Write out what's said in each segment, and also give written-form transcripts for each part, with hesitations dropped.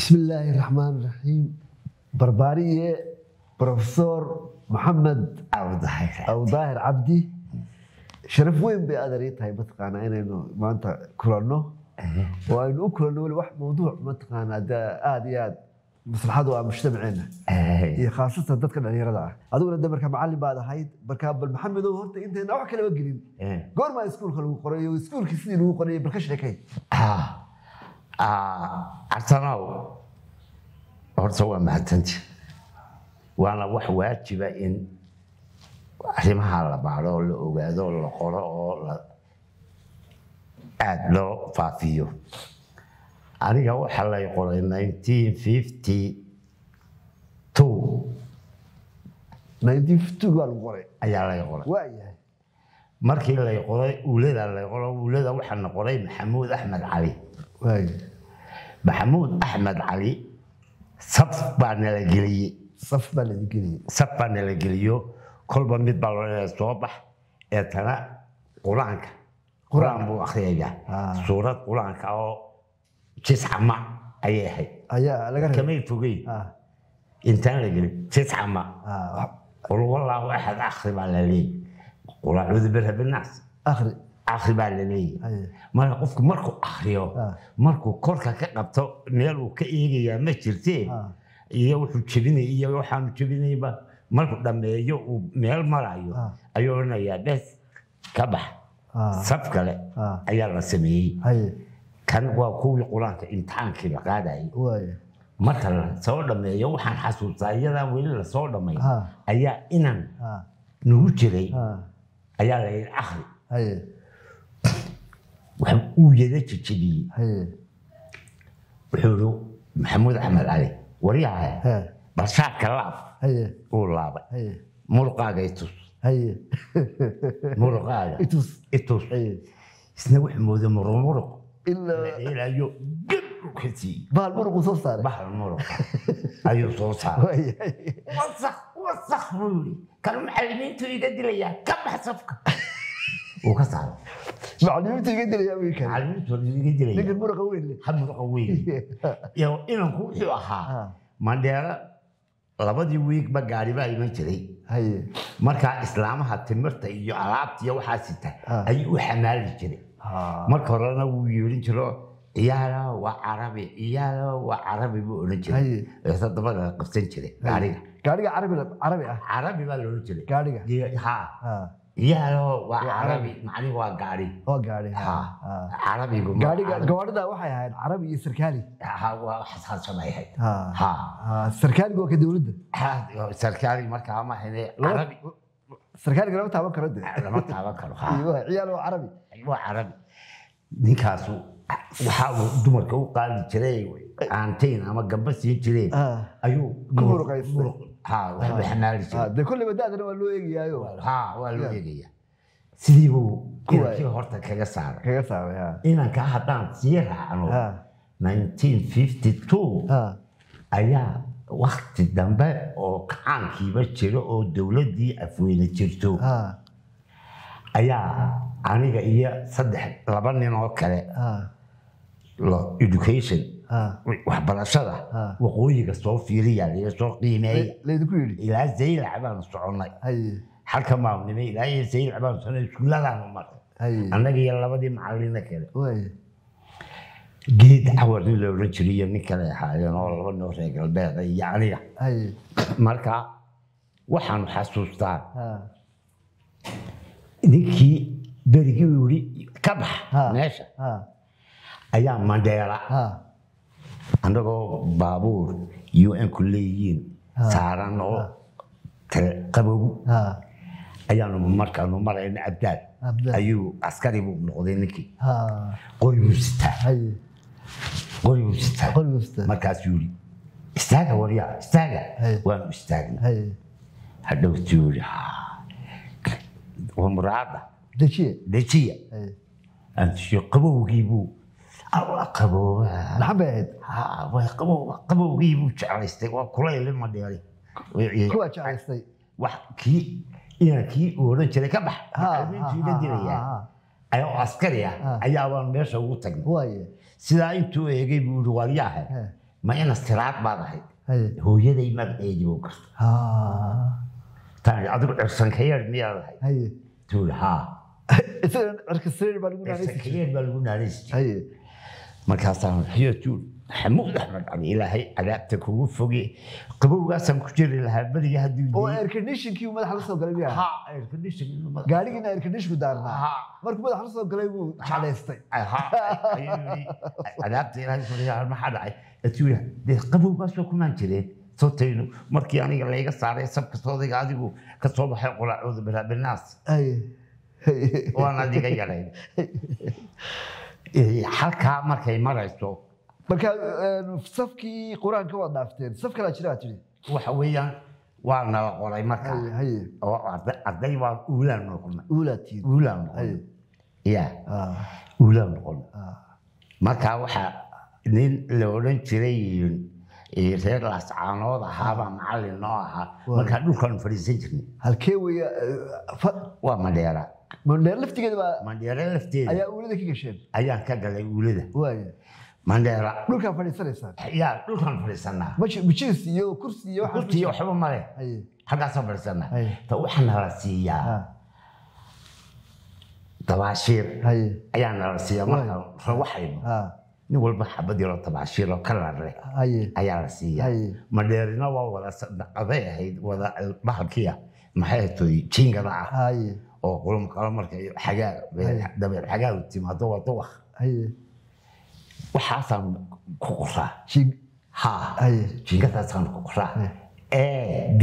بسم الله الرحمن الرحيم. بربارية بروفيسور محمد أو ظاهر عبدي شرف وين بقدريت هاي متقانا إنه ما أنت كلنا وإنه كلنا الواحد موضوع متقانا ده آديات مصلحته مجتمعنا هي خاصة تذكر أن يرضى أقول أن بركة معلم بعد هاي بركة بالمحمد وهرت أنت نوع كلام قليل قول ما يسكول خلوا قرية ويسكول كسين وقرية بركش لكي عرسناو horta waa mahadsanti waana wax waajiba in arrimaha la baaro la ogaado la qoro oo la aad loo faafiyo aniga waxa la qoray 1952 waa lagu qoray ayaa la qoray waayahay markii la qoray uulada waxaan qoray Maxamuud Axmed Cali Maxamuud Axmed Cali صف بانلا جلية صف بانلا جليو كل بميت بالله صباح اتنا قرآن بو أخيجا سورة قرآن كأو تسعة مع أيه كمية فوقي إنتان لجلي تسعة مع قل والله أحد أخرب على لي قل أعوذ بالله بالناس أخرب على لي ما قفك مركو أخريو مركو كوركا كقبتو ميلو كإيجي يا مشرتي iyo wuxuu jibinay iyo waxaan jibinayba markuu dhameeyo uu meel marayo ayuu oranayaa bes ka bax saf kale ayaa la sameeyay kan waa kuwii quraanka imtixaankii la qaaday marka la soo dhameeyo waxaan xasuustaa iyada weli la soo dhameeyo ayaa inan nugu jiray ayaa la akhri waxaan uu yeeday jibiyay wuxuu Maxamuud Axmed Cali وريها بشاك اللعب واللعب مرقاقة يتوس مرقاقة يتوس سنوح مودة مرق إلا يو قبل كتي بالمرق صوصار بحر المرق أيو صوصار وصخ مولي كانوا معلمين تريد لي كم حسفك وكسر معلمين تريد لي أمريكا معلمين تريد لي لكن مرق وين هم مرق وين يو إنهم كوحي أها مانديلا labadii week ba gaari baa iman jiray marka islaamaha timirta iyo alaabta iyo waxa sita ay u xamaali jiray marka horena uu yeelin jiro iyaala waa carabi buu oran jiray sadabada qabsan jiray gaariga carabi baa loo jiray gaariga يا عربي معني وقاري عربي قواردا waxay ahayd carabi iyo sarkaali حساس سمايهد sarkaali oo ka dawladda sarkaali marka ma hayne carabi sarkaali lama taaban karo lama taaban karo ciyaal oo carabi carabi ninkaasu waxa uu dumarka u qaadi jiray aanteen ama gabba siin jiray ayuu muruqays وحمالي ده كل ما دادنا والله يجيايو والله يجيا سيديو كي هورتا كاغا سار إن كان هدان سيرا عنو 1952 أيا وقت دنبا أو كان كيبا جيرو أو دولة دي أفوينة جيرتو أيا أنيغا إيا صدح لبنين أو كالي لو education waxbarashada waqooyiga soo fiiriya iyo soo qiimeeyay leedu ku yiri ilaa zeyl cabaan soconay halka maamnimay ilaa zeyl cabaan soconay iskuuladaan mar annaga iyo labadii macallin kale geed awrni loo oran jiray nin kale ahaayeen oo laba noo reer galbeed iyo aniga marka waxaan xasuustaa ninkii berigii wuri ka bax meesha ayaa Mandela andagoo baabuur UN ku leeyiin saaran oo qabow ayaanu markaanu marayna abdaad ayuu askari buu noqday ninkii qoyusta markaas yuri istaaga wariya istaaga waan istaagna hadhow yuri ومرادة دشية أنت شو قبوجيبو أو قبو نعبد قبو جيبو شعرستي وكلي لما ديالي كوا شعرستي وحكي إيه كي ورجع كبح من جيل ديالي أيوة عسكرية أيوة ماشى وطن واي سيدا أنتو يجيبوا رواليها ما أنا استراحة بعضها هي هو يدي ما بيجي وقص تاني أدرك إرسان كير مياه هي تقول ها إذا أركسير بالقول إرسان عليه كير بالقول عليش هي markaasaan waxay tuul xamuud axmed cali ilaahay cadaabta kugu fogey qabowgaasaan ku jiri lahaa beriga haddii oo air conditionkii madaxa la soo galay miyaa ha air condition gaarigiina air condition daarnaa markuu madaxa la soo galay buu jeclaystay ha cadaabta ilaahay furiyaa maxaa dhacay tuul dee qabowgaasoo kumaan jireen sootayno markii aniga layga saaray sabka soodayga adigu ka soo baxay quraacooda binaas waan adiga yaray halkaa markay marayso marka safkii quraanka waa dhaafteen saf kala jira tiri waxa weeyaan waa nala qoray marka oo arday waa uulaan noqonay uulaan ya uulaan noqonay marka waxa nin la oran jiray reer lascaanood ahaaba macallin noo ahaa marka dhulkan fadhiisan jirnay halkee weeya waa Mandheera Mandheera laftigeeda baa Mandheera lafteeda ayaa uulada ka gasheen ayaan ka galay uulada waaya Mandheera dhulkan fadhiisanaysaa yaa dhulkan fadhiisanaa majlis iyo kursi iyo kursi iyo waxba male halkaas fadhiisanaa ta waxaan la siiyaa tabaashir ayaan la siiyaa marka rawaxayno nin walba xabad yar oo tabaashir oo kala leh ayaa la siiyaa Mandheerina waa wada aday ahayd wada bahalkiya maxay tahay jingada ah oo qolom kala markay xagaa dabeer xagaa u timaado wada wax waxaasan ku qoraa ha jingadaasaan ku qoraa b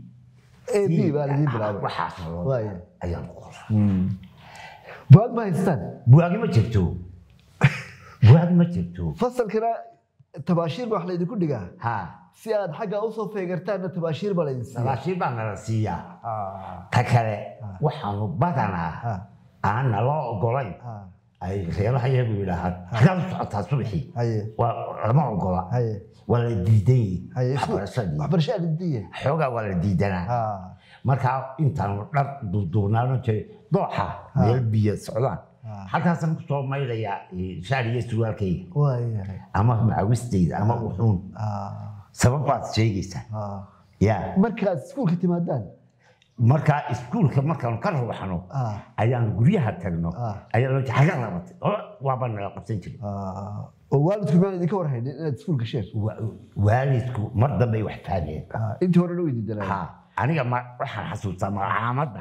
baa la bilaabay waxaasan ayaan ku qoraa buug ma haystaan buugi ma jirto buugi ma jirto fasalkana tabaashir wax la idinku dhigaa ha si aad xagga u soo feegartaan tabaashir baa la idin siiyaa tabaashir baa la siiyaa ta kale waxaanu badanaa aan nala ogolayn ay reeraha iyagu yidhaahaan xaggaad u socotaa subaxii waa lama ogola waa la diidan waxbarashada diidan xoogaa waa la diidanaa markaa intaanu dhar duuduubnaano jiray dooxa meel biyo socdaan halkaasaan ku soo maylayaa shaar iyo surwaalkayga ama macawistayda ama uxuun sabab baad sheegaysaa yaa markaad iskuulka timaadaan markaa iskuulka markaan ka ruuxano ayaan guryaha tagno ayaa loo xaga labatay waaba nala qabsan jiray oo waalidku ma idinka warhaynin inaad iskuulka sheeg waalidku mar dambe wax fahmeen intii hore loo weydiidanaa aniga ma waxaan xasuustaa magacaamadda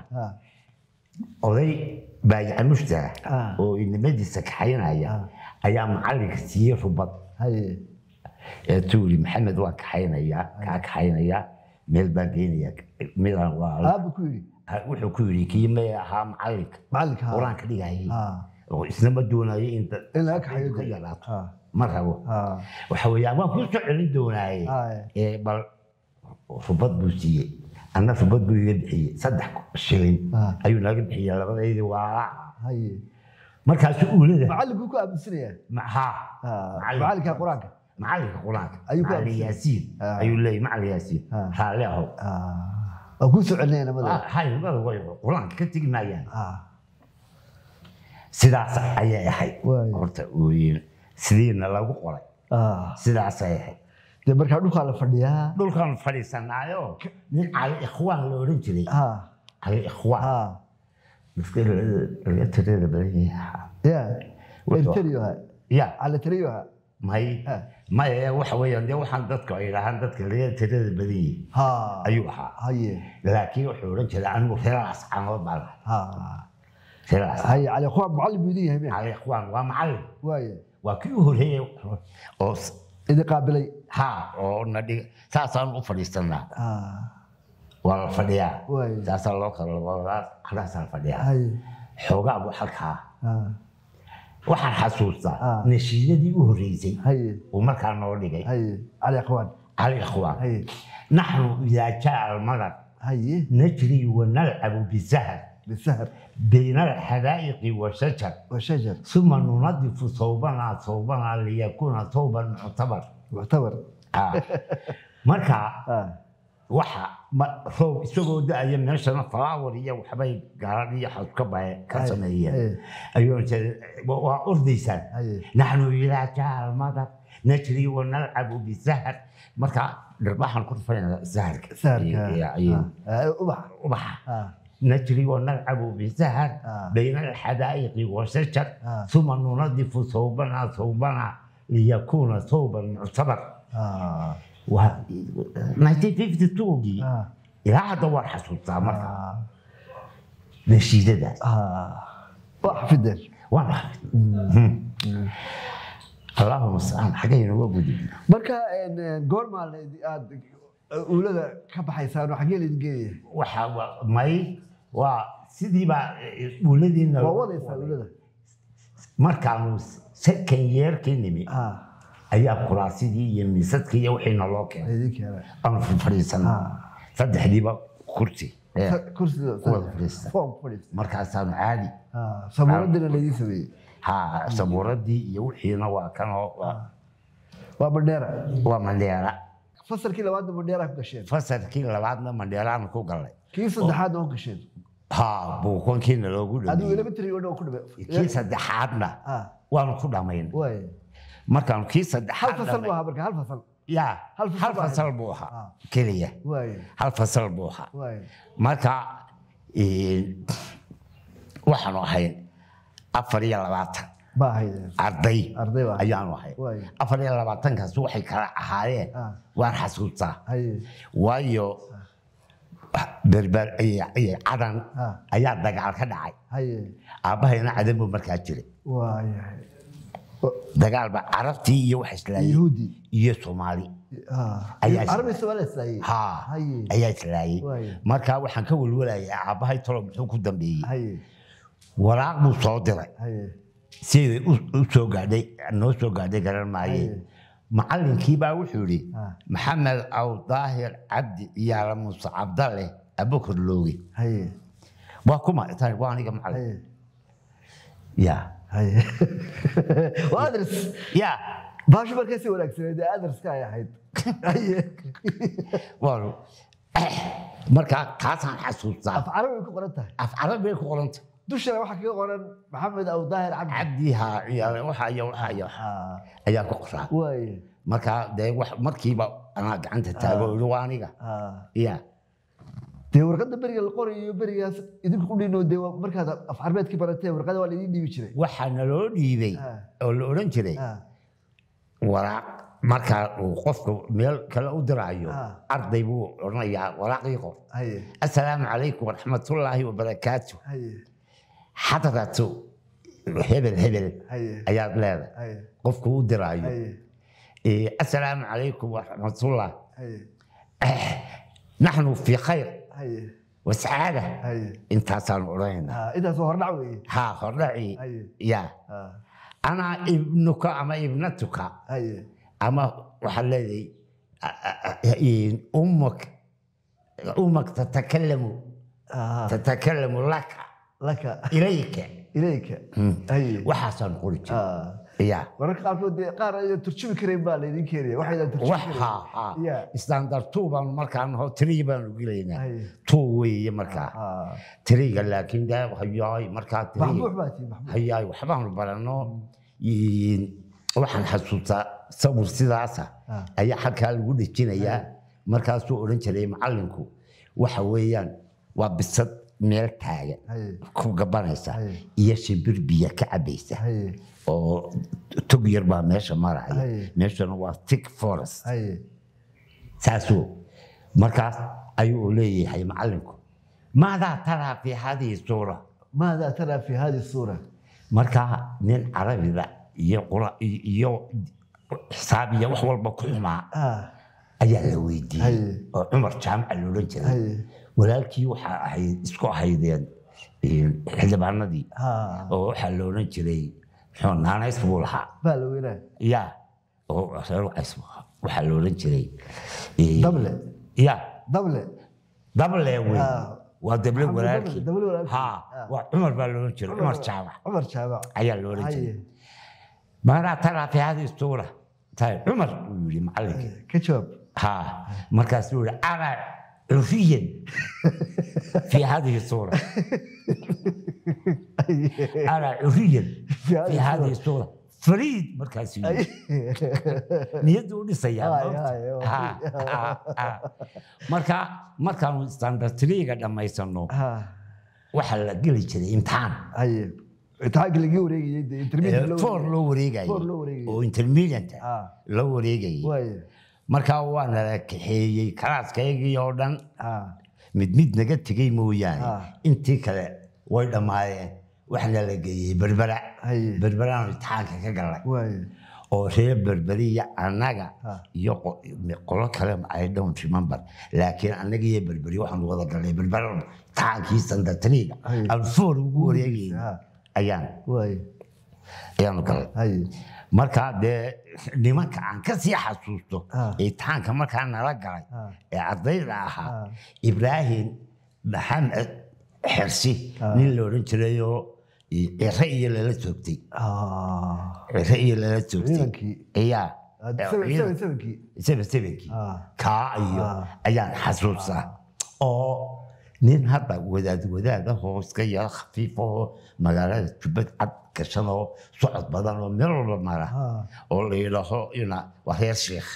oday baayacan mushtaha oo inamadiisa kaxaynaya ayaa macallinka siiyey rubad tuuri maxamed waa kaxaynayaa kaa kaxaynayaa meel baan geynayaa midaan waa aaba ku yidhi wuxuu ku yidhi kii may ahaa macallinka qur-aanka dhigayay oo isna ma doonayo in laga kaxayo ka yaraato ma rabo waxa weeyaan waan kuu soo celin doonaaye bal rubad buu siiyey أنا في بدو يدعي صدق شيلين أيوة نقول هي لبض أيدي هاي مركز أولى ده معلق كوكو أبو سرية معها معلق القرآن معلق القرآن أيوة علي ياسين أيوة لي معلي ياسين حاله أقول سؤالنا أنا ماذا هاي ماذا هو القرآن كنت ما يعني سداس أيه هاي قلت وين سدينا لو قرأ سداس أيه de markaa dhulka la fadhiyaa dhulkan fadhiisanaayo nin cali ikhwaan la oran jiray cali ikhwaan miskiin la tirada badan ya ala tiriyo may waxa weeyaan dee waxaan dadka ay yiraahdaan dadka la tirada badan ayuu ahaa laakiin wuxuu oran jiray anigu reeraas caanood baan reeraas cali ikhwaan macallin buu yahay cali ikhwaan waa macallin waa kii horeeyay oo إذا قابلي أو ندي ساسان وفريستنا والفديا ساسان لوكال ولا خلاص الفديا حوجا أبو حكا وحن حسوسا نشيدي وهريزي ومكان نوريجي على إخوان على إخوان نحن إذا جاء المرض نجري ونلعب بالزهر بين الحدائق والشجر ثم ننظف ثوبنا ليكون ثوبا معتبر مركا وحا ثوب سوق دايم نشنا فلاور يا وحباي قارنيه حكبه كسميه ايوه وارديسان نحن الى جاء المدد نجري ونلعب بالزهر مركا نربح نكون فين زهر وبح نجري ونلعب بالزهر بين الحدائق والشجر ثم ننظف ثوبنا ليكون ثوبا معتبر 1952 إلى دور حصلتها مرة نشيدة وحفظ اللهم المستعان حقين وجودي marka goorma aad ulada ka baxaysaan xagee la geeyay waxa may waa sidii ba uladiina waa wadaysaa ulada markaan second year kinimi ayaa kuraasidii iyo miisadkii iyo wixii naloo keenay aan fariisanaa saddexdiiba kursi markaasaan caadi sabuuradina laydii sameeyey sabuuradii iyo wixiina waa kanoo waa mandheera fasalkii labaadna mandheera ku gasheen fasalkii labaadna mandheeraan ku galay kii saddexaadna oo gasheen buuqankiina loogu dhameeyey adigu elementary oo ku dhameeyey kii saddexaadna waan ku dhamayn markaan kii saddexaad hal fasal waa marka hal fasal يا هل فصل بوها كلية هل فصل بوها مركا وحنا وحين أفريا لبعض أرضي أيام وحين أفريا لبعض كان وحي كلا حالي وارحسوتا وايو بربر أي عدن أيام دقال كدعي أبهينا عدن بمركز جري dagaal ba Arabtii iyo wax islaayay Yahudi iyo Soomaali Arabi Soomaali islaayay ayaa islaayay marka waxaan ka walwalaayay aabahay tolo muxuu ku dambeeyay waraaq buu soo diray sidii u soo gaadhay noo soo gaadhay garan maayay macallinkii baa wuxuu yiri Maxamed Aw Daahir Cabdi iyo Muuse Cabdalle Abukar Loogi waa kuma tahay waa aniga macallin وادرس يا باش مركزي ولا كسر ادرس كاي حيد والو مركا كاسان حسوسا عربي ku qoran tahay af carabi ku qoran tahay dushana waxa ka qoran maxamed aw daahir cabdi waxa ayaa ku qoran way marka markiiba ana gacanta taago waaniga ya warqada bariga la qorayo barigaas idinku ku dhino markaad af carbeedkii baratay warqada waa la idin dhiibi jiray waxaana loo dhiibay oo la oran jiray waraaq marka uu qofku meel kale u diraayo arday buu oranayaa waraaqii qor assalaamu calaykum waraxmatullaahi wabarakaatuh xadaratu hebel ayaad leedahay qofku u diraayo assalaamu calaykum waraxmatullaah نحن في خير وسعادة انت صار قرينا انت صار نعوي هرعي يا انا ابنك اما ابنتك اما وحلذي امك تتكلم لك اليك وحسن قلت يا ورك قار ترجمي كريم با ليدين كيريا waxay ترجمي standard 2 baan markaan ho 3 baan u galeynaa 2 weeye markaa 3 laakiin daa waxay markaa 3 hayay waxbaan barano waxaan xasuustaa sawir sidaas ayaa halka lagu dhijinayaa markaas uu oran jiray macallinku waxa weeyaan waa bisad meel taagan ku gabanaysa iyo shimbir biyo ka cabaysa oo tog yar baa meesha maraya meeshana waa thick forest saasoo markaas ayuu leeyahay macallinku maada tara fi hadhihi sura maada tara fi hadhihi sura marka nin carabiga iyo xisaabiya wax walba ku xumaa ayaa la weydiiyay oo Umar Jaamac loo oran jiray walaalkii waxa ay isku ahaydeen xildhibaanadii oo waxa loo oran jiray حنا اسمه بالوينه يا هو اسمه وحا لو رن جري دبله يا دبله وي ودبله وراكي ها وعمر بالو رن جري عمر شابع ايا لو رن جري ما ترى في هذه الصوره طيب عمر يقول معلك كتشوب ها مركز يقول انا عرفيا في هذه الصوره أنا عرفيا في هذه الصورة فريد مركز نيدو دhisaya markaan standard 3 ga dhamaysano waxa la gali jiray imtixaan imtixaanka laga wareegayay intermediate loo wareegayay oo intermediate loo wareegayay markaa waa la kaxeeyay kalaaskaygii oo dhan mid naga tagay mooyaan intii kale way dhamaayeen waxna la geeyay berbera imtixaanka ka galay oo reer berberiya anaga iyo qolo kale I don't remember laakiin anaga iyo berberi waxaan wada galay berbera imtixaankii standard 3 aan foor ugu wareegay ayaan galay marka de nimanka aan ka sii xasuusto imtixaanka markaa nala galay ee ardayda ahaa Ibrahim Maxamed Xirsi nin la oran jiray oo رأي لا توكتي رأي لا توكتي إياه سبكي كايو أيان حسوسة أو نين هذا وداد هو سكيا خفيفه مقالة تبت عد كشنو صعد بدنه مرة مرة أولي له ينا وهي الشيخ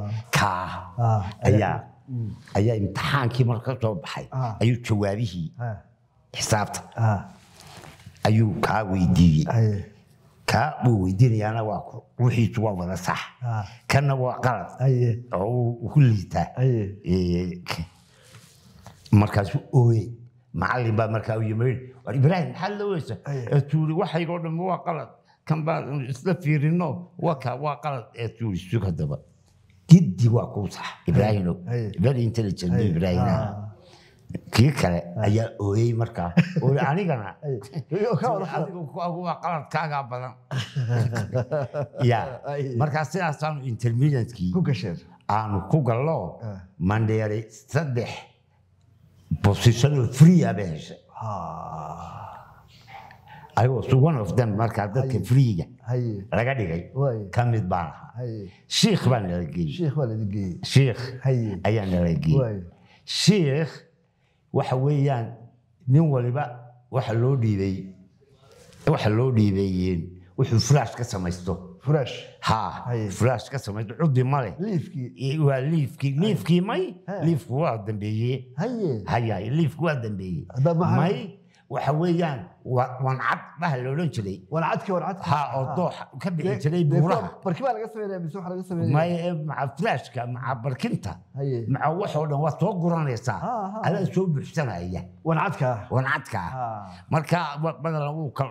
أيا امتحان كي مركز بحي أيو جوابه حسابته ayuu ka weydiiyay ka weydiinayana waa wixii waa wada sax kana waa qalad oo ku liita markaas ooyay macallin baa markaa u yimid Ibrahim hal looysa tuuri waxay oo dhan waa qalad kan baa isla fiirino waa qalad tuuri suuq hadaba jiddi waa ku sax Ibrahim very intelligent Ibrahim kii kale ayaa ooyay markaa oo anigana adigu waa qaladkaaga badan markaa sidaas aan intermediate-kii ku gashay aan ku gallo Mandheere 3 position free abeesha I was one of them markaa dadka free-ga laga dhigay kamid baan sheekh baan la geeyay sheekh ayaan la geeyay sheekh waxa weeyaan nin waliba waxa loo dhiibay wuxuu flash ka samaysto flash ka samaysto cudi male liifkii may liifku waa dambeeyay liifku waa dambeeyay may waxa weeyaan wancad baa la oran jiray oo doox ka bixi jiray buuraha barkiba laga sameeyay mise waxa laga sameeyay may maca flashka maca barkinta maca wax oo dhan waa soo guranaysa ala soo buuxsanaya wancadka marka badal uu ka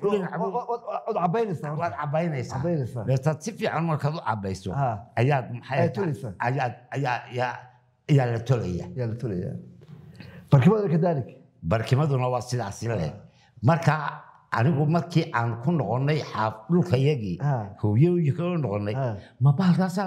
cabaynaysa beesta si fiican marka uu cabayso ayaad maxay ayaa la tolaya barkibada kadalik barkimaduna waa sidaas leh marka anigu markii aan ku noqonay dhulkayagii hooyooyinka ku noqonay ma baalkaas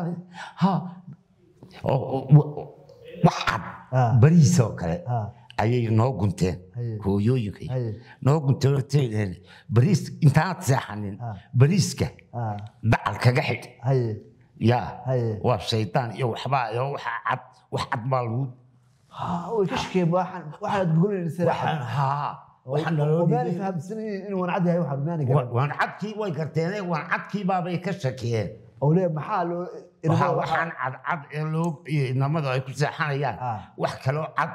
waxaad bariisoo kale ayay noo gunteen hooyooyinka noo gunteen bariis intaad seexanin bariiska dacal kaga xidh waa shaydaan iyo waxbaa iyo wax cad baa lagu وكشكي واحد بيقول لي وحنا وماني فهمتني انه ونعدي هاي واحد ماني ونعدكي واي كرتين ونعدكي بابا كشكيين او ليه محاله waxaan cad loo inamada ay ku seexanayaan wax kale cad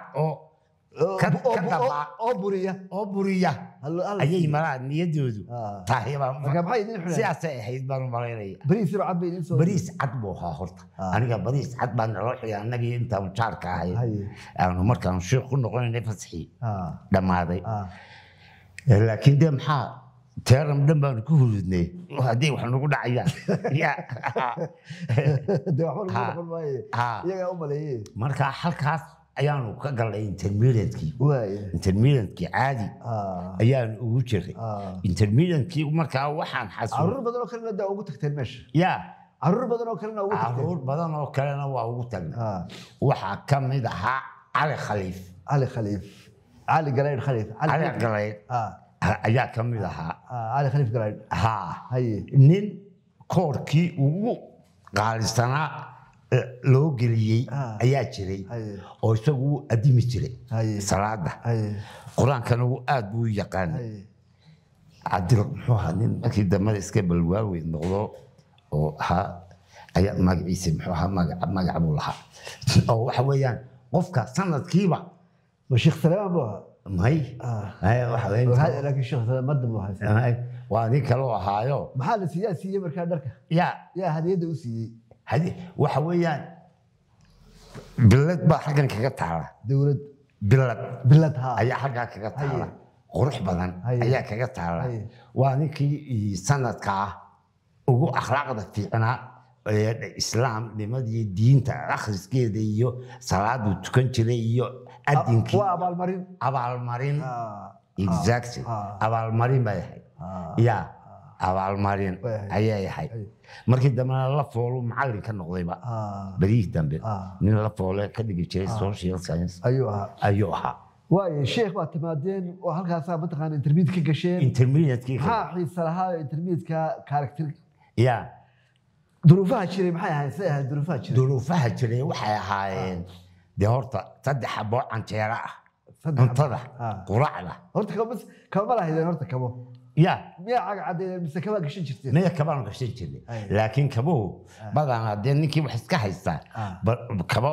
oo buriya ayay maraan niyadoodu taahiba sidaas ay ahayd baan maleynaya bariis cad buu ahaa horta aniga bariis cad baan ruuxay anagii inta mujaarka ahay aanu markaan sheekh ku noqonay fasaxi dhamaaday laakiin de maxaa teeram dhan baan ku hurudnay hadii wax nagu dhacayaan de wax lagu noqon maayo iyaga u maleeyay marka halkaas ayaanu ka galay intermediate-kii caadi ayaan ugu jiray intermediate-kii markaa waxaan xasuus caruur badan oo kalena ugu tagteen meesha caruur badan oo kalena waa ugu tagnay waxaa ka mid ahaa cali galeyd ayaa ka mid ahaa cali khaliif galeyd nin koorkii ugu qaalisanaa loo geliyay ayaa jiray oo isagu adimi jiray salaada quraankana uu aad buu yaqaan cabdi muxuu nin markii dambe iska balwaawi noqdo oo ayaa magaciisa muxuu magac buu lahaa oo waxa weeyaan qofka sanadkiiba sheekh salaam buu may waxa weeyaan laakiin sheekh salaam madam buu hayay waa nin kale oo ahaayo maxaa la siiyay markaa dharka yaa hadiyada u siiyay waxa weeyaan bilad baa xaggan kaga taala dawlad bilad ayaa xaggaa kaga taala qurux badan ayaa kaga taala waa ninkii sanadka ugu akhlaaqda fiicnaa islaamnimadii diinta akhriskeeda iyo salaadu tukan jiray iyo adinkii waa abaalmarin exactly abaalmarin bay ahayd ya abaalmarin ayay ahayd markii dambena la foolo macallin ka noqdayba bariih dambe nin la foole ka dhigi jiray social science ayuu ahaa waaye sheekh baa timaadeen oo halkaasaa mataqaana intermediate ka gasheen intermediate maxaa xiisa lahaa intermediate-ka character ya duruufaha jiray maxay ahayd say ahayd duruufaha jiray waxay ahaayeen dee horta 3 xabo canjeera ah cuntada quraacda horta kama lahaydeen horta kabo ya miyaa cagcadeeyeen mise kaba gashan jirteen miyaa kabaan gashan jirnay laakiin kabuhu badanaa dee ninkii wax iska haystaa kabo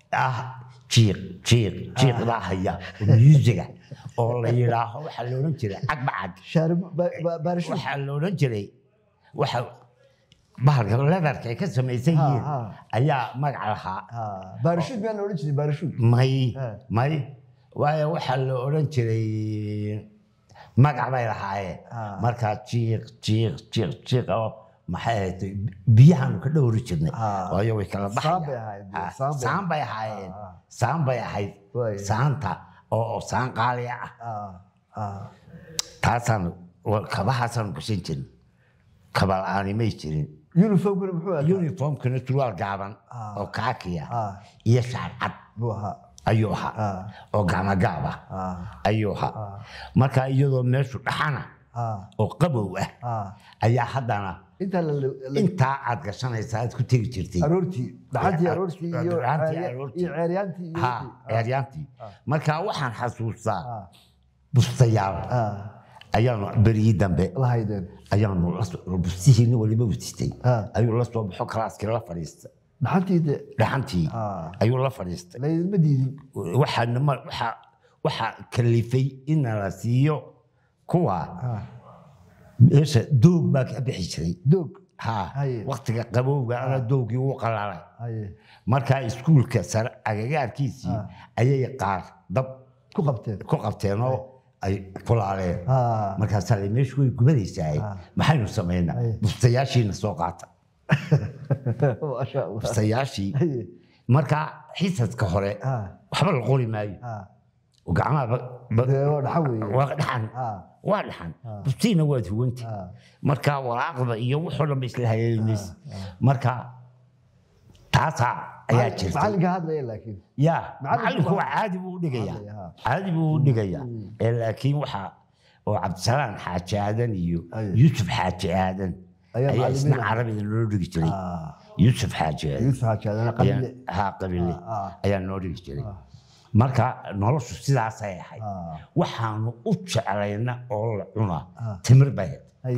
jiiq daa haya musiga oo la yidhaaho waxaa la odhan jiray cagbacag waxaa la odhan jiray bahalka leatherka ay ka samaysan yihiin ayaa magac lahaa baarashuud miyaa la odhan jiray baarashuud may waayo waxaa la odhan jiray magac bay lahaayeen markaa jiiq oo maxay ahayd biyahaanu ka dhowri jirnay waayo way kala baxayaan saan bay ahayd saanta oo saan qaaliya taasaanu kabahaasaanu gashan jirin kaba la'aani may jirin uniformkana surwaal gaaban oo kaakiya iyo shaar cad ayuu ahaa oo gacmogaab ayuu ahaa marka iyadoo meeshu dhaxana oo qabow ayaa haddana intaa aad gashanaysaa aad ku tegi jirtay ceeryaantii marka waxaan xasuustaa bustayaal ayaanu berigii dambe ayaanu bustihiina waliba wutistay ayuu la soo baxo kalaaskii la fadhiistay dhaxantii ayuu la fadhiistay waxaa kalifay in la siiyo kuwa meesha doog baa ka bixi jiray waqtiga qabowga ana doogii wuu qalalay markaa iskuulka sare agagaarkiisii ayay qaar dab ku qabteen oo ay kulaaleen markaasaa la meeshu way gubanaysaa maxaynu samaynaa bustayaashiina soo qaata bustayaashii markaa xisaska hore waxba la qori maayo gacmaha waa dhaxan bustiina waad huwanti marka walaaqda iyo wuxuu dhan ba isla haleelinaysa marka taasaa ayaa jirtay macallinka hadlaya laakiin ya macallinku waa caadi buu u dhigayaa laakiin waxa oo cabdisalaan xaaji aadan iyo yuusuf xaaji aadan ayaa isna carabida loo dhigi jiray yuusuf xaaji aadan qabile ayaa noo dhigi jiray marka noloshu sidaasay ahayd waxaanu u jeclayna oo la cunaa timir bay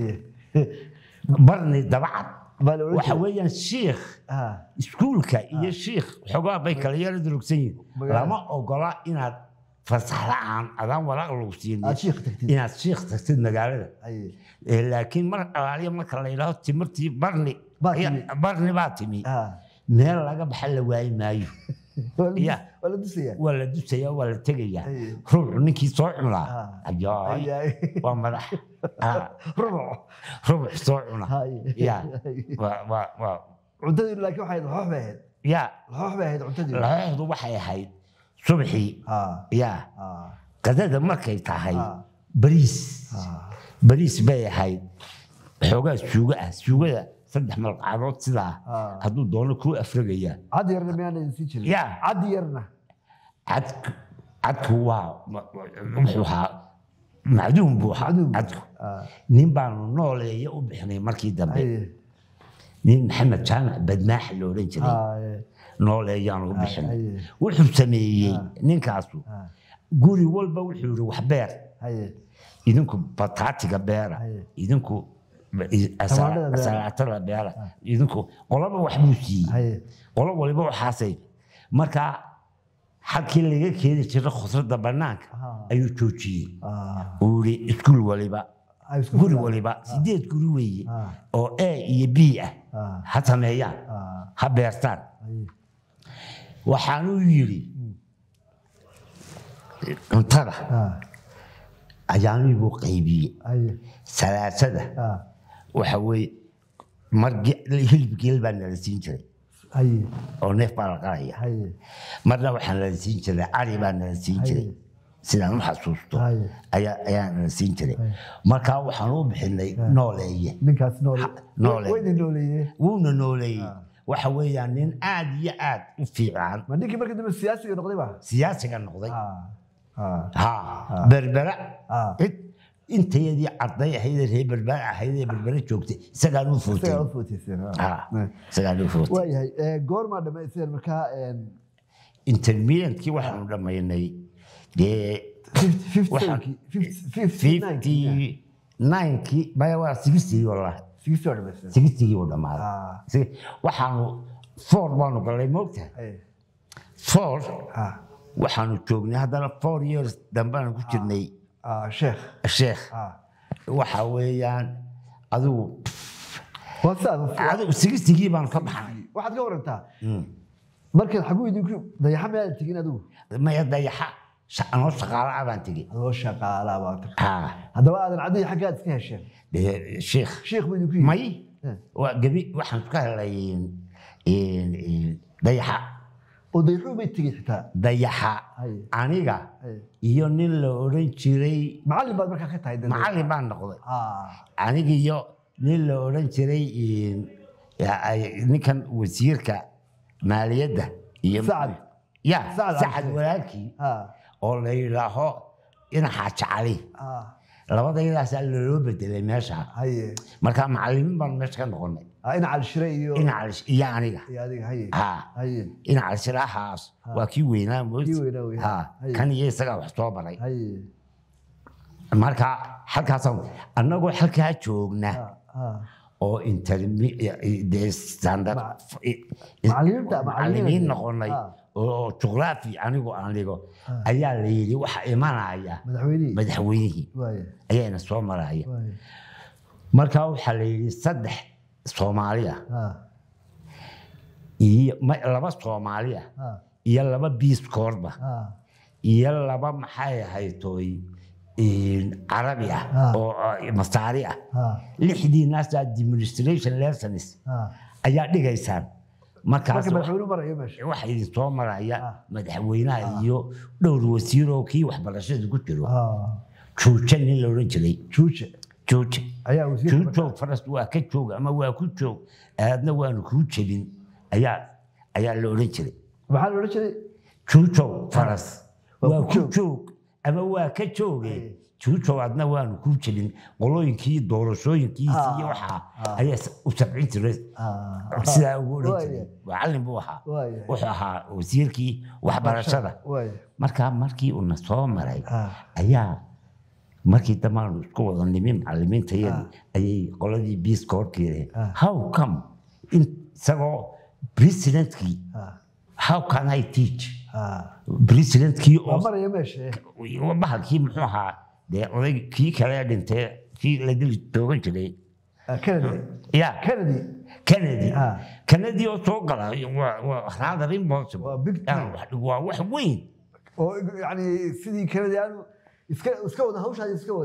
barni dabacad waxa weeyaan shiikh iskuulka iyo shiikh xogaa bay kala yara durugsan yihiin lama ogola inaad fasax la'aan adaan walaaq lagu siinin inaad shiikh tagtid magaalada laakiin mar alaaliya marka la yidhaaho timirtii barni baa timi meel laga baxa la waayi maayo waa la dusaya waa la tegaya ruuxu ninkii soo cunaa waa madax ruux soo cuna cuntadii laakiin waxay laxoox bay ahayd laxoox bay ahayd cuntadii laxooxdu waxay ahayd subaxii qadada markay tahay bariis bay ahayd xoogaa suugada 3 malqadood sidaa hadduu doono kuu afragayaa cad yarna miyaana sii jirin cad yarna cadku waa wuxuu ahaa macduum buu ahaa cadku nin baanu nooleeya u bixinay markii dambe nin maxamed jaamac badmaax la odhan jiray nooleeyaanu u bixinay wuxuu sameeyey ninkaasu guri walba wuxuu yidhi wax beer idinku bataatiga beera idinku salaatada beera idinku qolaba wax buu siiyey qolo waliba waxaasay marka halkii laga keeni jiray khudradda banaanka ayuu joojiyey uu yiri iskuul waliba guri waliba 8 guri weeye oo A iyo B ah ha sameeyaan ha beertaan waxaanu yiri cuntada ayaanu buu qaybiyey salaasada waxa weeye markii hilib geel baa la siin jiray oo neef baa la qalaya marna waxaan la siin jiray ari baa la siin jiray sidaan u xasuusto ayaan la siin jiray marka waxaan u bixinay nooleeye ninkaas nooleeye wuuna nooleeye waxa weeyaan nin aad iyo aad u fiican ma ninkii markii dambe siyaasiga noqday ba siyaasiga noqday berbera intayadii arday ahayd reer berbera ahayd berbera joogtay isagaan u footay waayahay goorma dhamaysteen marka intermediate-kii waxaanu dhamaynay 59-kii baya waa 60 wallahi 60-kii uu dhamaaday waxaanu 4 baanu galay moogtahay 4 waxaanu joognay haddana 4 years dambaan ku jirnay sheekh waxa weeyaan adigu 60-kii baan ka baxnay waxaad ka warantaa markaad xaguu idinku dayaxa meelaad tegin adigu maya dayaxa anoo shaqaala baan tegey haddaba aadan cadii xaggaad iska hesheen sheekh buu idinku may waa gabi waxaan ka helay dayaxa oo dayaxuu bay tegey xitaa dayaxa aniga iyo nin la oran jiray macallin baad markaa ka tahay macallin baan noqday aniga iyo nin la oran jiray ninkan wasiirka maaliyadda iyo sacad walaalkii oo la yidhaaho ina xaaji cali labadayadaasaa loo bedelay meesha markaa macallimiin baan meesha ka noqonay ina calishire iyo aniga ina calishirahaas waa kii weynaa kan iyo isagaa wax soo baray marka halkaasaan annagoo halkaa joogna oo macallimiin noqonay oo juqraafi anigu aan dhigo ayaa la yidhi waxa imanaya madaxweynihii ayaana soo maraya markaa waxaa la yidhi 3 Soomaaliya iyo 2 Soomaaliya iyo 2 Peace Corps iyo 2 maxay ahaytoy عربي أو مصاري لحدي ناس administration lessons أيا دقيسان ما كان واحد يصوم رأيه مدحوينها يو دور وسيرو كي واحد بلاشة قلت له شوشة اللي رجلي شوشة أيا وسير شوشة فرست واكتشو أما واكتشو هذا وانو كوشة بين أيا اللي رجلي محل رجلي شوشة فرست واكتشو أما واكتشو شوشة عدنا وانو كوشة بين قولين كي دورشوين كي سي وحا أيا وسبعين تريس سلا وقولين وعلم بوحا وحا وسيركي وحبرشة markii uu soo maray ayaa markii dhammaan isku wada nimin macallimiinta ayay qoladii Peace Corps how come in sago presidentki how can I teach presidentki oo maraya meesha bahalkii muxuu ahaa de odaygii kale dhintay kii la dil toogan jiray Kennedy oo soo galay waa rather impossible waa wax weyn يعني سيدي كندي أنا إسكود هوش هذا إسكود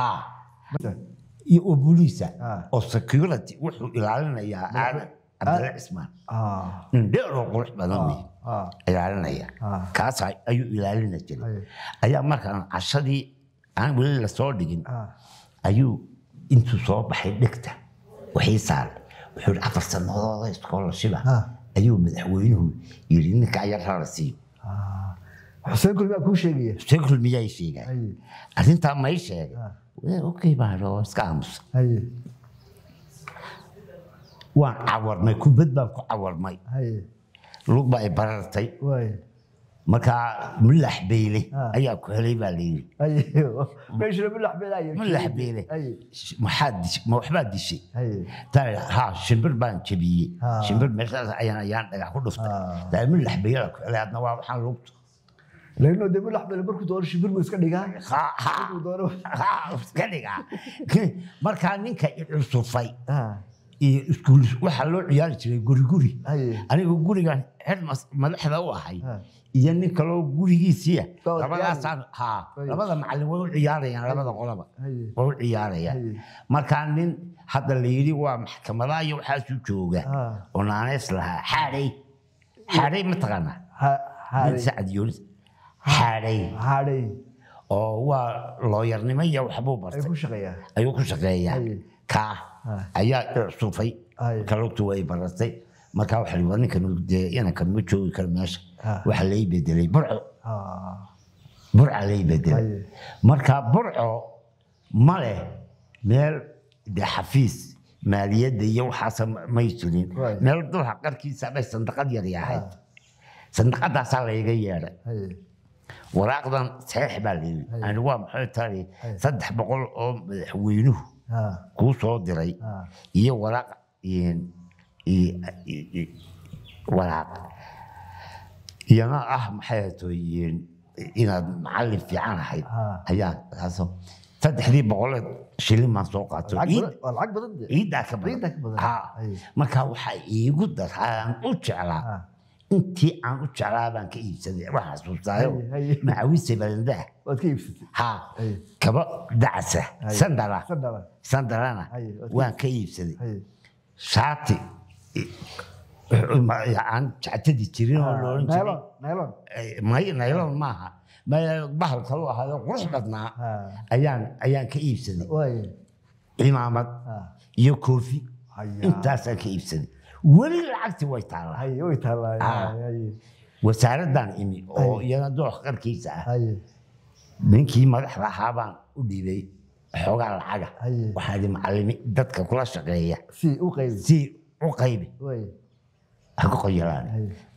وبوليسا أو security وحول إلى يا عالم عبد الرحمن نديرو قرح بدني إلى يا كاسا أيو إلى لنا جل أيام ما كان عشري أنا بقول للصادقين أيو أنتو صوب حيدكته وحيصال وحول عفر هذا يسكول شبه أيو مدحوينه يرينك عيار راسي حسين كل ما أكون شيء حسين كل ما يجي شيء أنت ما يشيء أوكي بارو سكامس وان عور ما يكون بدل عور ما لوك بقى بررتي marka mulax beyle ayaa ku helay baa leeyahay ايوه ماشي ملح بلاي mulax beyle ma waxbaa dishay taa ha shimbir baan jabiyey shimbir meeshaas ayaan dhagax ku dhuftay taa mulax beyle ku helay adna waa waxaan lugto لانه ده ملح بلاي markuu doono shimbir buu iska dhigaa markuu doono iska dhigaa marka ninka cusufay iyo iskuul waxa loo ciyaari jiray guri anigu gurigan head madaxda u ahay iyo nin kale oo gurigiisa labada macallin way u ciyaarayaan labada qolaba way u ciyaarayaan marka nin hadda la yiri waa maxkamada iyo waxa soo jooga oo naaneys laha xaray ma taqana xaray Saad Yunus xaray oo waa looyarnimo iyo waxbuu bartay ayuu ku shaqeeyaa ka ayaa sufay kalugtu way baratay marka waxa la ninkan ina kan ma joogi kar meesha waxa la bedelay burca la bedelay marka burco male meel xafiis maaliyadda iyo waxa ma jirin meel dulha qarkiisa bay sandaqad yar yahay sandaqadaas la iga yeeray waraaqdan saxiix baa leeyahay aan waa maxay tahay 300 oo madaxweynuhu ku soo diray iyo waraaq waraaq iyana maxay tahay inaad macallin fiican ahayd ayaa taasoo 300 shilin ma soo qaato lacag badan ka badan marka waxa iigu daraan u jeclaa intii aan u jeclaa baan ka iibsaday waxa xasuustaayo macawise balandaa waad ka iibsatay kaba dacsa sandalana waan ka iibsaday shaati aan jactadi jirin oo loo oran jiray naylon maaha bahal kaloo ahayo qurux badnaa ayaan ka iibsaday imaamad iyo koofi intaasaan ka iibsaday weli lacagti way taalaa wasaaraddan imi oo iyana doox qarkiisa ah ninkii madaxda ahaa baan u dhiibay xoogaa lacaga waxaa di macallimi dadka kula shaqeeya si u qaybi ha ku qoyaraan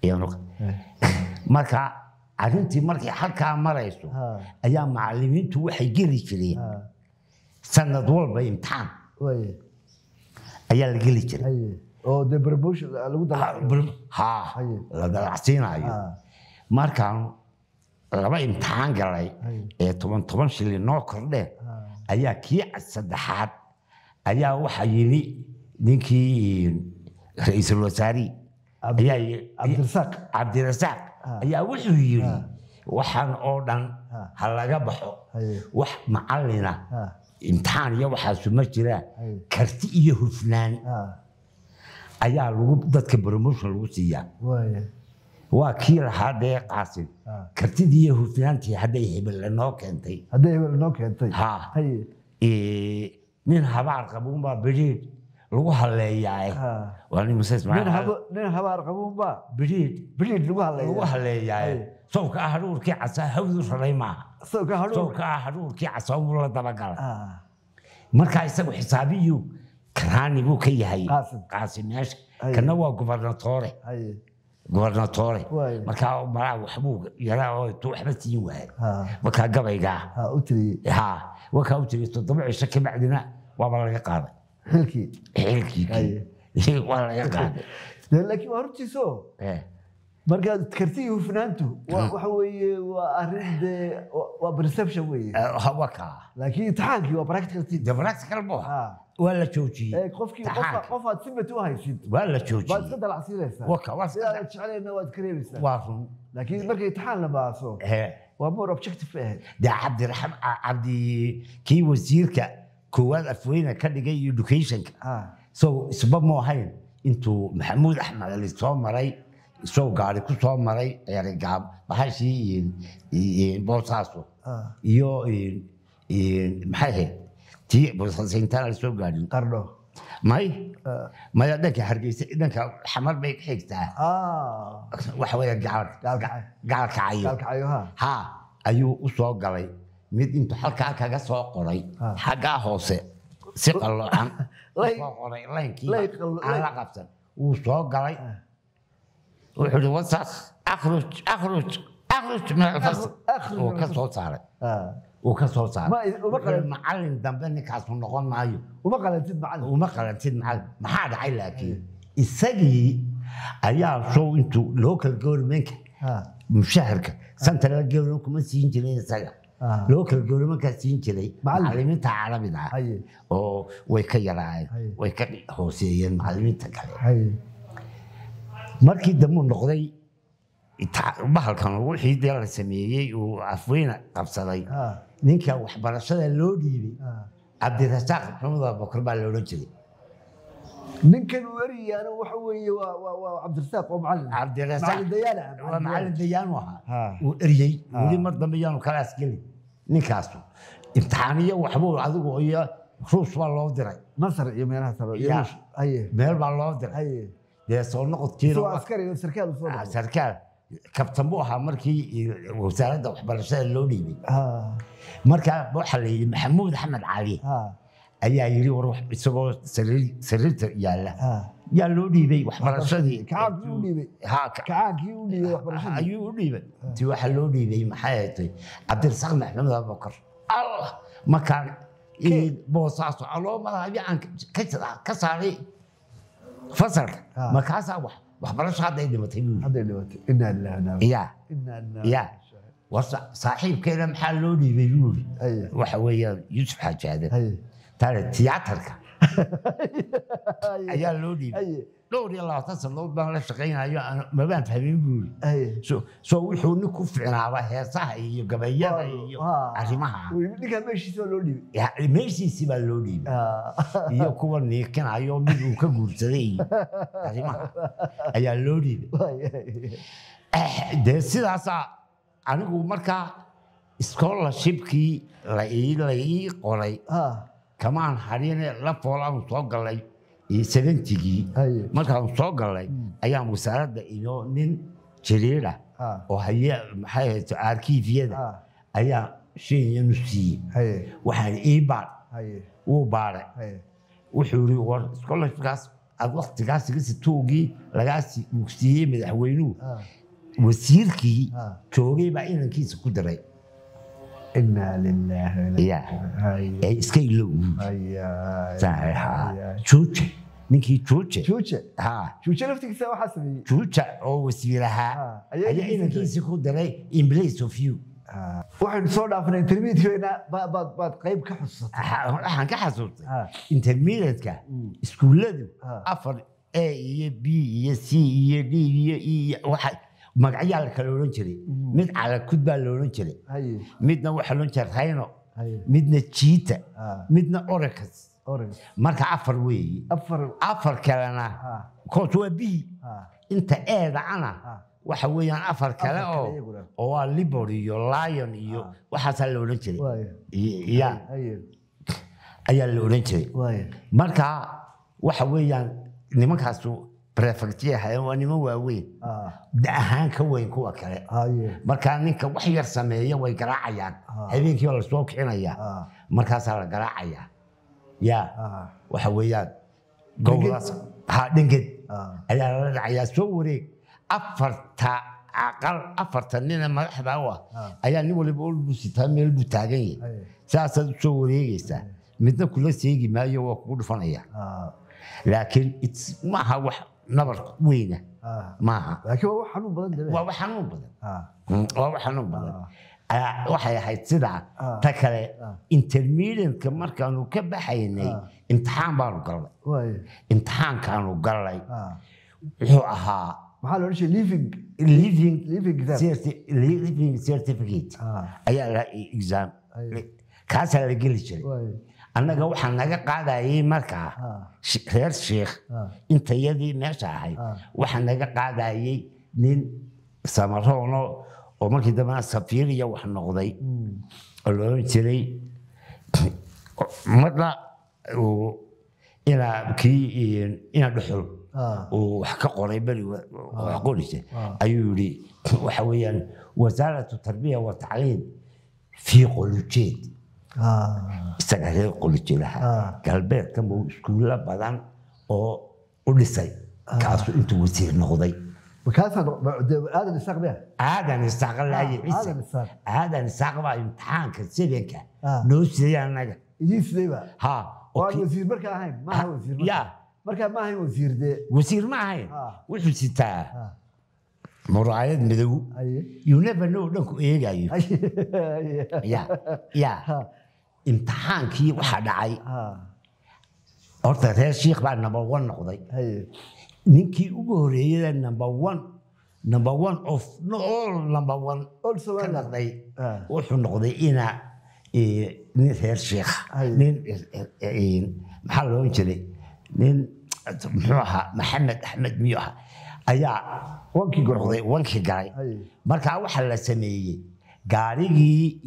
marka arrintii markay halkaa marayso ayaa macallimiintu waxay geli jireen sanad walba imtixaan ayaa la geli jiray oo de promotion lagu la dalacsiinayo markaan laba imtixaan galay ee 10 shilin noo kordheen ayaa kii saddexaad ayaa waxa yiri ninkii ra'iisul wasaari ayaa Cabdirasaaq ayaa wuxuu yiri waxaan oo dhan ha laga baxo wax macallina imtixaan iyo waxa ma jiraan karti iyo hufnaan ayaa lagu dadka promotion lagu siiyaa waa kii lahaa dee qaasin kartidii iyo hufnaantii hadday hebel noo keentay nin habaar qabuunbaa beriid lagu haleeyaay waa nin musees nin habaar qabuunbaa beriid lagu haleeyaay sawka haruurkii casaa hawdu raray maaha sawka haruurkii casaa uu la dabagalay marka isagu xisaabiyu karaani buu ka yahay qaasim meesha kana waa gobernatore marka maraa waxbuu yaraa oo waxba siin waayay marka gabayga waxa u tiri 7 cisho ka bacdina waa laga qaaday xilkii waa laga qaaday laakiin hortiiso marka kartii hufnaantu waxa weeye waa arrin waa perception weeye laakiin imtixaankii waa practical waa la joojiyay qof aad simad u haysid waa la joojiyay baad iska dalacsiinaysaa sidaad jeclayna waad ka reebaysaa waa run laakiin marka imtixaan la baaso waa more objective cabdi kii wasiirka koowaad afweyne ka dhigay educationka so isba ma ahayn intuu maxamuud axmed ali soo maray soo gaari ku soo maray ergaab bahashii boosaaso iyo maxay ahayd tii boosaasintaan soo gaarin qardho maya dhanka hargeysa dhanka xamar bay ka xigtaa waxa weeye gaalkacayo ayuu u soo galay mid intuu halkaa kaga soo qoray xaggaa hoose si qaloocan soo qoray laynkii aan la qabsan wuu soo galay wuxuu yidhi wasaas آخر وكسر صار وكسر صار معلم دمبني كاسو نقول معايو وما قلنتid macallin وما قلنتid معلم ما حد عيل لكن isagii ayaa soo intuu local government mushaharka central government kuma siin jiray isaga local government ka siin jiray macallimiinta carabiga oo way ka yaraayeen way ka hooseeyeen macallimiinta kale markii dambu noqday bahalkan wixii deel la sameeyay oo afweena qabsaday ninka waxbarashada loo dhiibay Cabdirasaaq Maxamed Abubakar baa loo jiray ninkan wariyana waxa weeye waa Cabdirasaaq oo macallin dayaan waxa uu eriyay wali mar dambe yaanu kala asgalin ninkaas imtixaaniyo waxbuu adigu iyo ruus waa loo diray Masar iyo meelaha sabab meel baa loo diray dee soo noqodkiina soo askari sarkaal kabtan buu ahaa markii wasaaradda waxbarashada loo dhiibay marka waxa la yiri Maxamuud Axmed Cali ayaa yiri war wax isagoo sariirta yaala yaa loo dhiibay waxbarashadii kaagii u dhiibay waxbarashadii ayuu u dhiibay tii waxa loo dhiibay maxay tahay Cabdirasaaq Maxamed Abubakar Allah makan boosaaso aloo malaha aan ka saaray fasalka markaas waxbarasho hadday dhimatay inna lillahi ya وصاحبكينا محل لوني بيقول وحويا يوسف حجاده ترى تياترك ايا لوني لوني الله تصل لو بان شقينا انا ما بان فاهمين بيقول سو وحو نكو فينا هيساها iyo gabayada iyo arimaha ninka meeshiisa loo dhiibay ya meeshiisa baa loo dhiibay iyo kuwa niikanayo mid uu ka guursaday arimaha ayaa loo dhiibay de sidaas anigu markaa scholarshipkii la ii qoray kamaan harine la foolaan soo galay 70gii markaan soo galay ayaan wasaaradda iyo nin jiriira oo haya maxay ahayd arkiifyada ayaa sheeyanu siiyay waxaan ii baar uu baaray wuxuu yiri war scholarshipkaas aad waqtigaas si toogii lagaasi uu siiyay madaxweynuhu wasiirkii joogay baa inankiisa ku diray inna lillahi wa inna ilaihi iska ilow juuja ninkii juuja naftigiisa waxaa sameeyey juuja oo wasiiraha ayaa inankiisa ku diray in place of you waxaan soo dhaafnay intermediate-keena baad qayb ka xasuusatay waxaan ka xasuustay intermediate-ka iskuuladu afar A iyo B iyo C iyo D iyo E waxa magacyada la kala oran jiray mid cala kud baa la oran jiray midna waxa loo jeeray Rhino midna Cheetah midna Oryx marka afar weey afar kalena koos waa B inta eeda ana waxa weeyaan afar kale oo waa Liberty iyo Lion iyo waxa la oran jiray ayaa la oran jiray marka waxa weeyaan nimankaas prefecture hayawaanimo waaweyn daahan ka weyn kuwa kale marka ninka wax yar sameeyo way garaacayaan habeenkii la soo kicinaya markaas la garaacaya ya waxa weeyaan gowraas dhingid ayaa la dhacaya soo wareeg afarta nin madaxda ayaa nin waliba uu busitaa meel buu taagan yahay saas soo wareegaysa midna kula seegi maayo waa ku dhufanaya laakiin ma aha wax nabar weyna maaha laakiin waa xanuun badan waa xanuun badan waxay ahayd sida ta kale intermediate-ka markaanu ka baxaynay imtixaan baanu galnay imtixaankaanu galnay wuxuu ahaa maxaa loo sheegay living certificate ayaa la exam kaasa la geli jiray annaga waxaan naga qaadayay markaa reer sheekh intayadii meesha ahayd waxaan naga qaadayay nin samaroono oo markii dambe safiir iyo wax noqday oo loo jiray marna ina dhuxul oo wax ka qoray bari wax qorisay ayuu yiri waxa weeyaan wasaaradda tarbiya wa tacliin fi qulujeed isaga reer qulujeedaha galbeedka uu iskuulla badan oo u dhisay kaas intuu wasiir noqday وكاسا هذا اللي ساق بها هذا نستغل أي هذا اللي ساق هذا نستغل امتحان كسبك نوسي أنا يجي سليبا ها وزير مركا هاي ما هو وزير يا مركا ما هي وزير دي وزير ما هي وش ستا مرايد مدو you never know دنكو إيه جاي يا امتحان كي واحد عاي أرتاح هذا الشيخ بعد نمبر 1 نقضي نينكي وجوري نمبر 1 of no all number 1 also نقضي وش نقضي إنا نين هذا الشيخ نين محل لون كذي نين محوها محمد أحمد ميوها أيا وانكي قاي مركا واحد لسميه قاريجي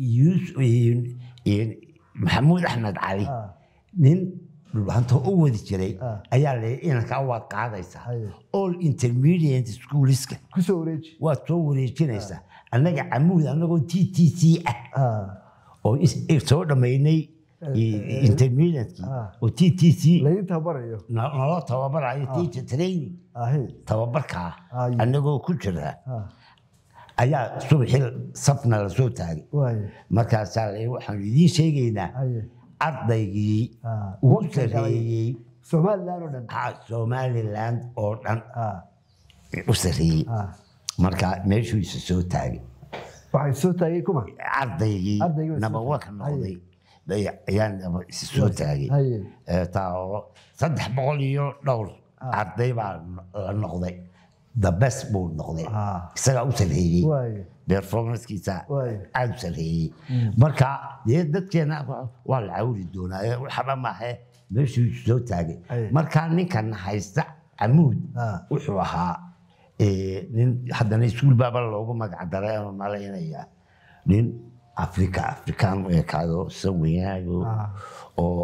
محمود أحمد علي نين هانتو أود جري أيا لي إنك أود قاعديسا all intermediate schools كسوريج وتوريج كنيسا أنا عمود أنا TTC أو إيه ما يني intermediate أو TTC لا تبرأيه لا تبرأيه teacher training تبركها أنا كلها أيا صبح صفنا لصوت هاي مركز سالي وحنا شيء جينا أرضي وسري سومالي لاند أوردن وسري مركز ماشي يسوي تاعي waxay soo taagay kuma ardaygi naba wakan noqday ayaan soo taagay taa 300 iyo dhowr arday baa la noqday the best buu noqday isaga u sameeyay performance-kiisa aad u sameeyay marka dadkeena waa la caawin doonaa waxba ma aha meeshuu soo taagay marka ninkan haysta amuud wuxuu ahaa nin haddana iskuul baaba loogu magac daray ama malaynaya nin afrikaan u ekaado sawiyaayo oo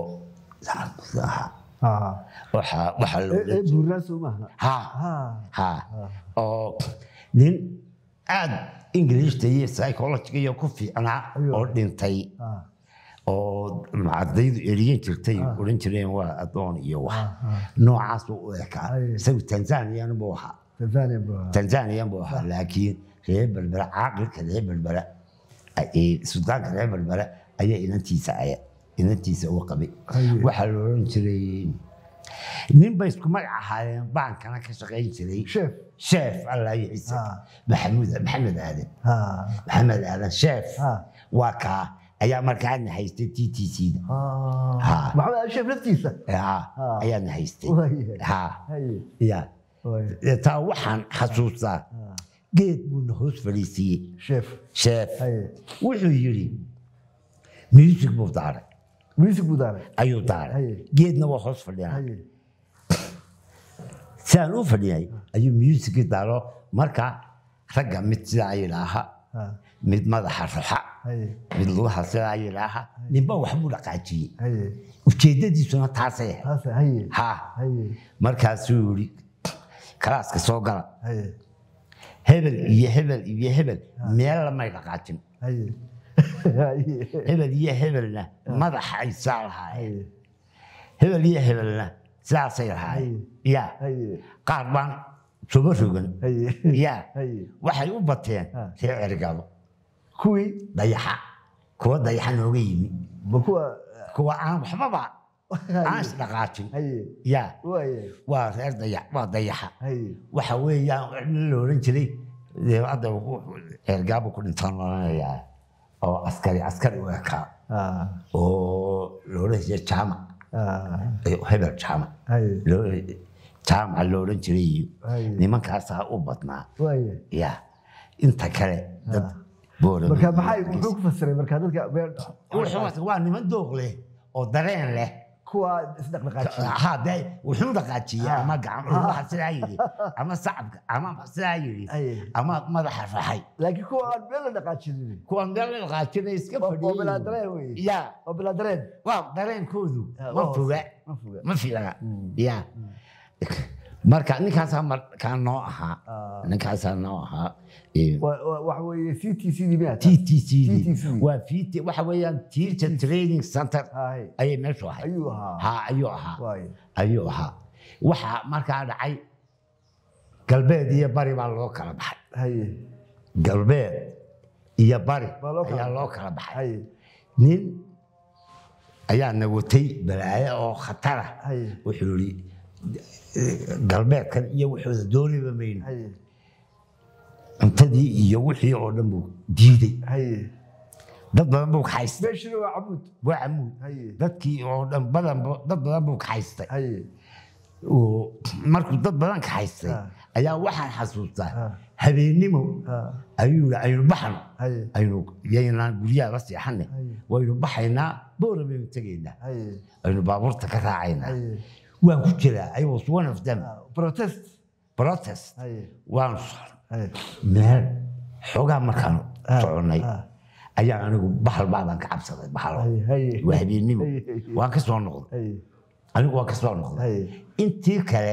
waxa oo nin aad ingiliishta iyo psychologiga iyo ku fiicnaa oo dhintay oo ardaydu eriyan jirtay oran jireen waa adoon iyo wax noocaas u ekaa isagu tanzanian buu ahaa tanzanian buu ahaa laakiin reer berbera caaqilka reer berbera suldaanka reer berbera ayaa inantiisa u qabay waxaa la oran jiray nin bay isku magac ahaayeen baankana ka shaqayn jiray sheef allah ciise maxamed aadan sheef waa kaa ayaa markaana haystay TTC-da maxamed aadan sheef naftiisa ayaana haystay taa waxaan xasuustaa geed buuna hoos fadhiisiiyey sheef wuxuu yidhi music buu daaray ayuu daaray geedna waa hoos fadhiyaa si aan u fadhiyay ayuu music daaro marka ragga mid sidaa yidhaaha mid madaxa ruxa mid lugaha sidaa yidhaaha ninba waxbuu dhaqaajiyey ujeedadiisuna taasay markaasuu yidhi kalaaska soo gala hebel iyo hebel meel lamay dhaqaajin hebel iyo hebelna madaxa ay saa lahaayeen hebel iyo hebelna sidaasay lahaayeen ya qaar baan suba rogan ya waxay u bateen reer ergabo kuwii kuwa dayaxa nooga yimi kuwa aan waxbaba aan isdhaqaajin ya waa reer dayaxa waxa weeyaan la oran jiray hadda ergabo ku dhintaan lanayaa oo askari u ekaa oo la oran jiray jaamac hebel jaamaca la oran jiray nimankaasaa u badnaa ya inta kale dad marka muxuu ku fasiray marka dadka waa niman dooq leh oo dareen leh kuwa isdhaqdhaqaajiya wuxuu dhaqaajiyaa ama gacan sidaa yidhi ama sacabka ama sidaa yidhi ama madaxa raxay laakiin kuwa aan meel la dhaqaajinin iska fadhiyo oo bilaa dareen wey oo bilaa dareen waa dareenkoodu ma fiica ya marka ninkaasaa markaa noo ahaa waxa weeye CTC-dii waa waxa weeyaan teacher training center ayay meeshu ahayd ayuu ahaa waxaa markaa dhacay galbeed iyo bari baa loo kala baxay haye galbeed iyo bari ayaa loo kala baxay haye nin ayaa nawatay balaayo oo khatar ah wuxuu yiri galbeedkan iyo wuxuu doonayba meyn intadii iyo wixii oo dhan buu diiday haye dad badan buu haystay beeshina waa camuud dadkii oo dhan dad badan buu haystay haye markuu dad badan ka haystay ayaa waxaan xasuustaa habeenimo ayuu aynu baxno aynu yeynaan guryaha la seexanay waynu baxaynaa boorame tagaynaa aynu baabuurta ka raacaynaa waan ku jiraa I was one of them protest waan meel xogaa markaan soconay ayaa anigu bahal baadan ka cabsaday bahalo waa habeenimo waan ka soo noqday anigu waan ka soo noqday intii kale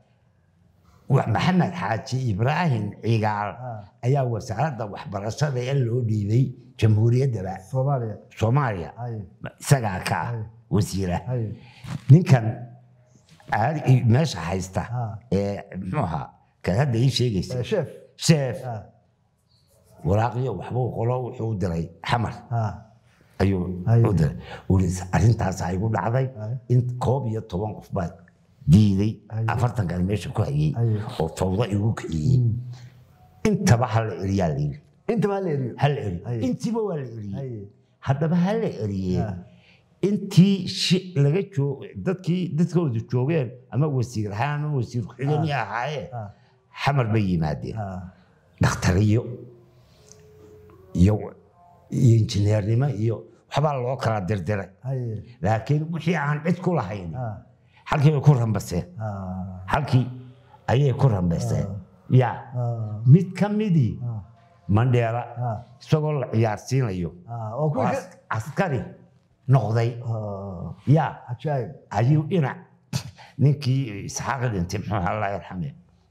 محمد حاجي إبراهيم عقال أيا وسعادة وحبرشة لو ديبي جمهورية دبا صوماليا سقاكا وزيرة من كان ماشي حيستا نوها كان هذا شيء شيف وراقية وحبوه قلو وحود دري حمر أيوه ودر ولس أنت سايقول عضي أنت كوبية طبعا قفبات ديدي أفرتن كان ماشي كويس أو فوضى يوكي أنت بحال ريالي أنت ما لي هل أنت ما لي هذا بحال ريال أنت شيء لقيتشو دتكو دتشوجين أما وسير حامل وسير خليني هاي حمر بيجي مادي نختاريو يو إنجنير ما يو حبال الله كلا دردرة لكن وحي عن عد كل حين halkii ku rambaseen halkii ayay ku rambaseen ya mid kamidii Mandela isagoo la ciyaarsiinayo oo askari noqday ya ajaayib ayuu ina ninkii isxaaq dhintay muxuu Allah yarxamay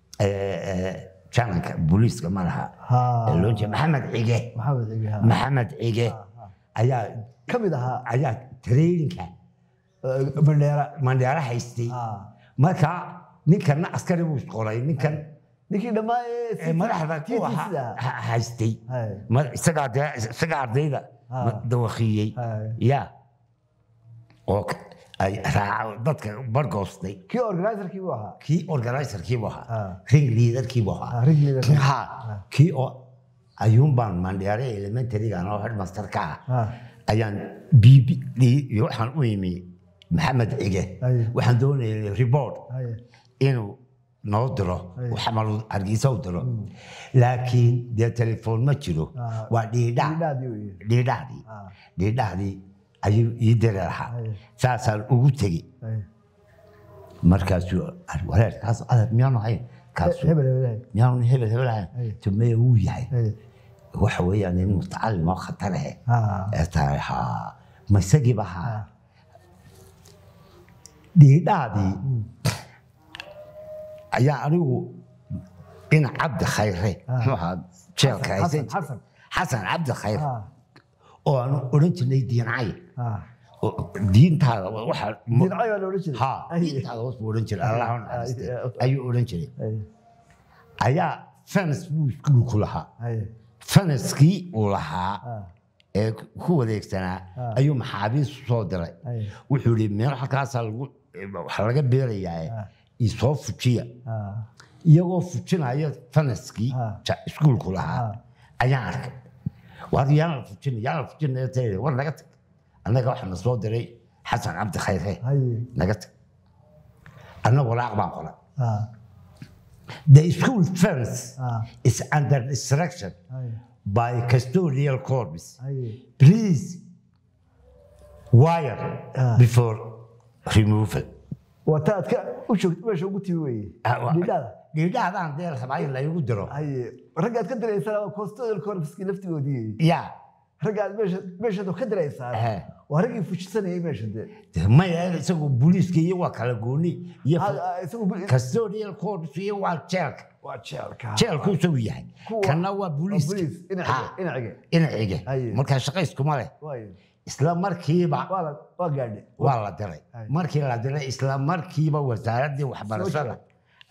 janka booliiska malaha loonje maxamed cige ayaa kamid ahaa ayaa traininka Mandela haystay marka ninkan askari buu qoray ninkii dhamaa madaxda haystay isaga ardayda dawaqiyay ya oo ay dadka bargoostay kii organizerkii buu ahaa ring leaderkii buu ahaa kii oo ayuun baan Mandela elementary-ga oo headmaster ka ayaan iyo waxaan u yimi محمد عقه waxaan doonayay report inuu noo diro waxamal argeysa u diro laakiin de telefoon ma jiro waa dhiidhaadii ayuu ii diraha saasaan ugu tagi markaasuu wareerkaas aad miyaanu hayn kaas miyaanu hebel tumay uu yahay waxa weeyaan in mutacallim oo khatar ah taariikha ma isagii baha dhiidhaadii ayaa anigu in cabdi khayre jeelka xasan cabdi khayre oo aan oran jirnay diincay diintaada waxa diincay waa la oran jiray diintaada waxa oran jiray Allah ayuu oran jiray ayaa fans buu isku lahaa fanskii uu lahaa ee ku wareegsanaa ayuu maxaabiis soo diray wuxuu yiri meel halkaas waxa laga beerayaa isoo fujiya iyagoo fujinaya fanskii iskuulku lahaa ayaa arkay waadiyaan fujinaya tahay war naga tag annaga waxaan soo diray xasan cabdi khayre naga tag annaga walaaq baan qoray the school fence is under destruction by custodial corps please wire before removal wataadka u joogto meesha ugu timi weeye dhiidhaadaan deel xabaay la igu diro ragaad ka diraysaa custodial corps laftigoodii ya ragaad meesha ka diraysaa waa ragii fujisanayay meesha ma yahay isagu booliiska iyo waa kala gooni iyo custodial corps iyo waa jeelka soo yahay kana waa booliiska ina cige marka shaqaysku ma leh isla markiiba waa la diray markii la diray isla markiiba wasaaradii waxbarashada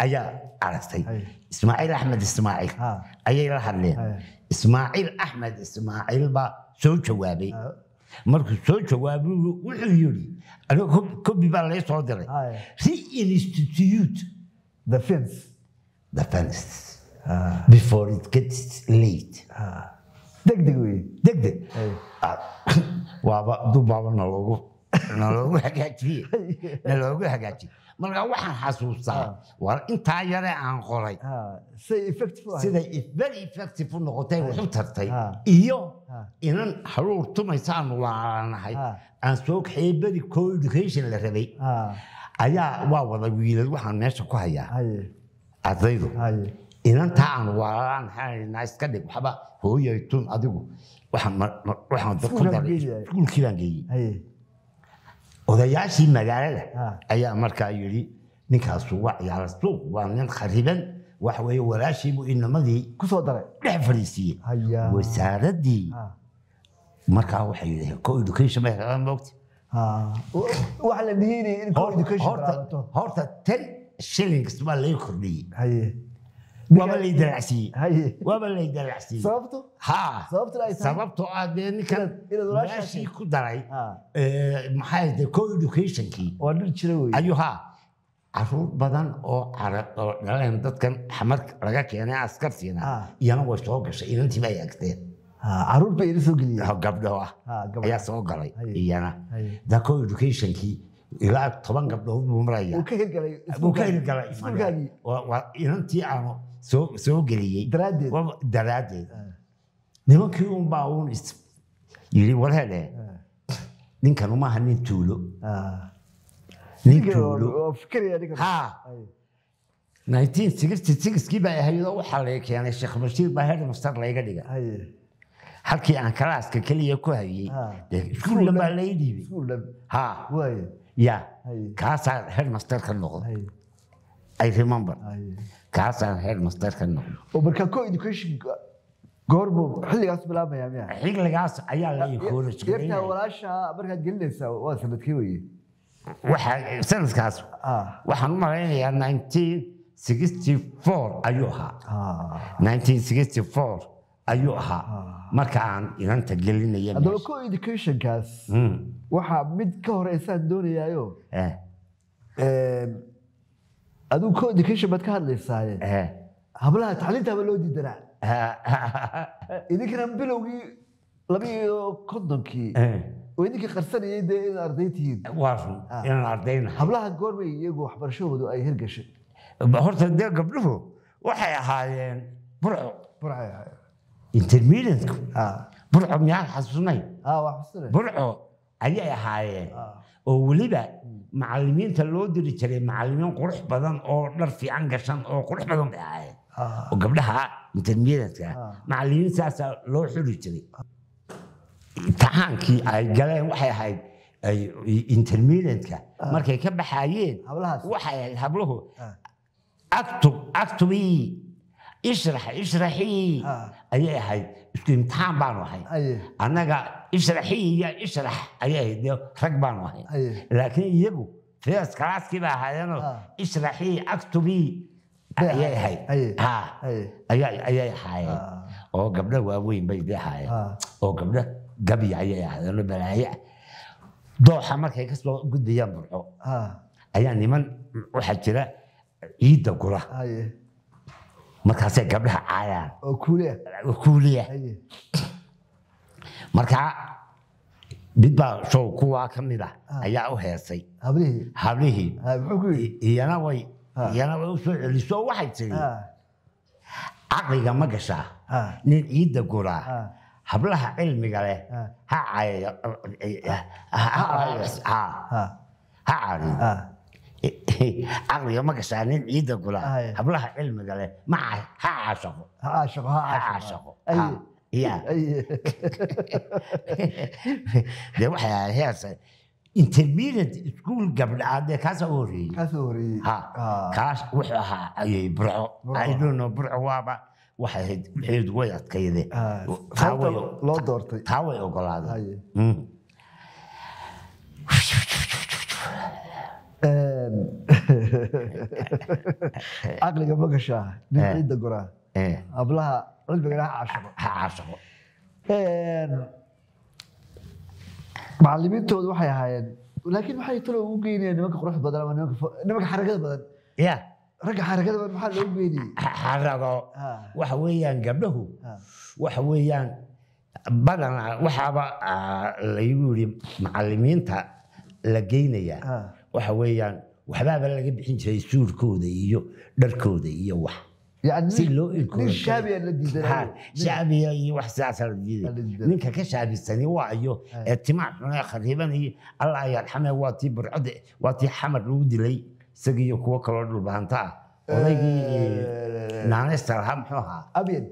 ayaa aragtay Ismaaciil Axmed Ismaaciil ayay la hadleen Ismaaciil Axmed Ismaaciil ba soo jawaabay markuu soo jawaabay wuxuu yiri anigu kobi baa la soo diray re-institute the fence before it gets late degdeg wey degdeg waaba dubaabana loogu hagaajiyey marka waxaan xasuustaa war intaa yare aan qoray siday very effective u noqotay wuxuu tartay iyo inan haruur tumaysaanu laanahay aan soo kaxeeyey beri co-education la rabay ayaa waa wada wiilal waxaan meesha ku hayaa ardaydu inantaa aan waalaanahay iska dhig waxba hooyay tun adigu waxaan ku daray iskuulkii baan geeyey odayaashii magaalada ayaa markaa yiri ninkaasu waa ciyaar suuq waa nin khariban wax weeye walaashiibu inamadii ku soo daray dhex fariisiyey wasaaradii markaa waxay yidhaahdeen co-education bay kaga moogtay waxa la dhihini in co-education horta 10 shillings baa laga kordhiyey وما اللي يدرعسي وما اللي يدرعسي صابته ها صابته أدنى كان ماشي كدراي محايد كو-education كي أيوها عروض بدن أو عرب لأن دت كان حمرك رجعك يعني عسكر فينا يانا وشوق شيء أنت ما يكتير عروض بيرسو قليل قبله يا سوق قلي يانا ده co-education كي إلى طبعا قبله بمرايا وكيل قلي وإنتي أنا سو قلي درادي نمكن يوم باون يلي ولا لا نين كانوا ما هنين تولو نين تولو ها 1966 كيف هي وحالك يعني الشيخ بشير بهذا مستر لا يقدر halkii aan kalaaska kaliya ku hayay iskuul lama leeydibi ha way ya kaasa headmaster ka noqday I remember kaasa headmaster ka noqday oo marka co-education goormo xilligaas bilaabmaya miya xilligaas ayaa la yikoonay yarta walaasha marka gelinaysa waa sanadkii weeye waxa sanadkaas waxaan u maleynayaa 1964 ayuu ahaa 1964 ayuu ahaa marka aan inanta gelinaya hadaba co-education kaas waxa mid ka horeysaan doonayaayo aduu co-education baad ka hadlaysaaye hablaha tacliintaaba loo diidanaa idinkana bilowgii 250kii oo idinkii qarsanayay dee in arday tihiin inaan ardayna hablaha goormay iyagu waxbarashadoodu ay hirgashay horta dee gabdhuhu waxay ahaayeen burco intermediate burco miyaan xasuusnay burco ayay ahaayeen oo weliba macallimiinta loo diri jiray macallimiin qurux badan oo dhar fiican gashan oo qurux badan bay ahaayeen oo gabdhaha intermediate macallimiin saasa loo xuli jiray imtixaankii ay galeen waxay ahayd intermediate markay ka baxayeen waxay ahayd habluhu aktubi اشرحي اي هاي امتحان بانو هاي انا اشرحي يا اشرح اي رق بانو هاي لكن يجو في كلاس كده هاينو اشرحي اكتبي اي هاي ها اي هاي او قبل واوين بيدي هاي او قبل قبي اي هاي بلايع دوحه markay ka soo gudbiyaan burco ayaa niman waxa jira ciida gura markaasay gabdhaha caayaan oo kuuliya markaa midbaa show kuwaa ka mid ah ayaa u heesay hablihii iyana way u soo celiso waxay tiri caqliga ma gashaa nin ciidda guraa hablaha cilmiga leh ha caayo عقلي ما قصانين عيد أقوله حبلها علم قاله ما عاشقه يا ده واحد هي intermediate school قبل عادة كاسوري ها كاس وحها أي برع عيدونه برع وابا واحد حيد ويات كذا لو دورتي تاوي أقول هذا عقلك ما قشاه نعيد قراه قبلها قلبك راح عاشقه معلمينتoodu waxay ahaayeen laakiin waxay talo ugu geynayeen nimanka qurux badan ama nimanka xarakada badan ya ragga xarakada badan maxaa loo geeyay xarago waxa weeyaan gabdhahu waxa weeyaan badan waxaba la yiri macallimiinta la geynaya waxa weeyaan waxba laga bixin jiray suurkooda iyo dharkooda iyo wax يعني سيلو إنكم الشعبي الذي ها شعبي وحساس الجديد منك كشعبي السني وايو اجتماع خريبا هي الله يرحمه واتي برعد واتي حمد لودي لي سقي كو كلو دبانتا ودايغي نانستر هم خوها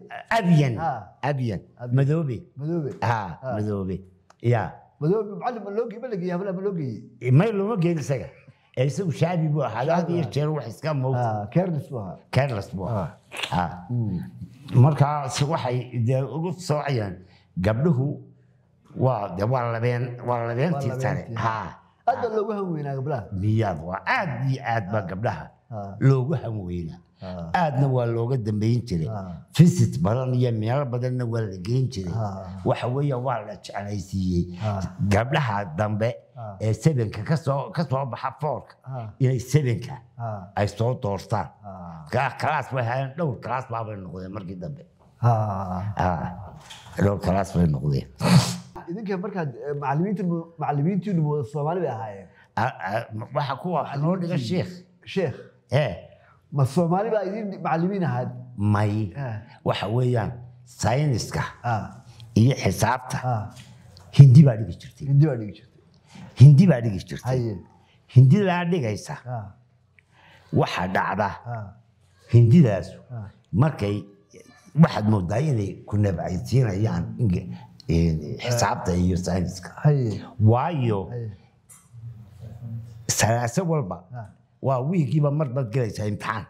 ابين مذوبي مذوبي يا مذوبي معلم اللوجي بلقي بلا ملوجي ما لو ما جيل سغا ايسو شعبي بو هذا يشير wax iska mood كيرلس بو markaas waxay ugu soocayaan gabdhuhu waa labeentii sare aad loogu hanweynaa gabdhaha miyaad waa aad ba gabdhaha loogu hanweynaa aadna waa looga dambeyn jiray visit badan iyo meel badanna waa la geyn jiray waxa weeye waa la jeclaysiiyey gabdhaha dambe ee sebenka ka soo baxa foorka inay sebenka ay soo doortaan kalaas way hayaan dhowr kalaas baabay noqdeen markii dambe dhowr kalaas bay noqdeen idinka markaad macallimiintiinu mooda Soomaali bay ahaayeen waxa kuwa noo dhiga sheekh ma Soomaali baa idin macallimiin ahayd may waxa weeyaan sayniska iyo xisaabta hindi baa dhigi jirtay hindi la dhigaysa waxa dhacda hindidaas markay waxad moodaa inay ku nabacaysiinayaan xisaabta iyo sayniska waayo salaasa walba waa wiigiiba mar bad galaysaa imtixaan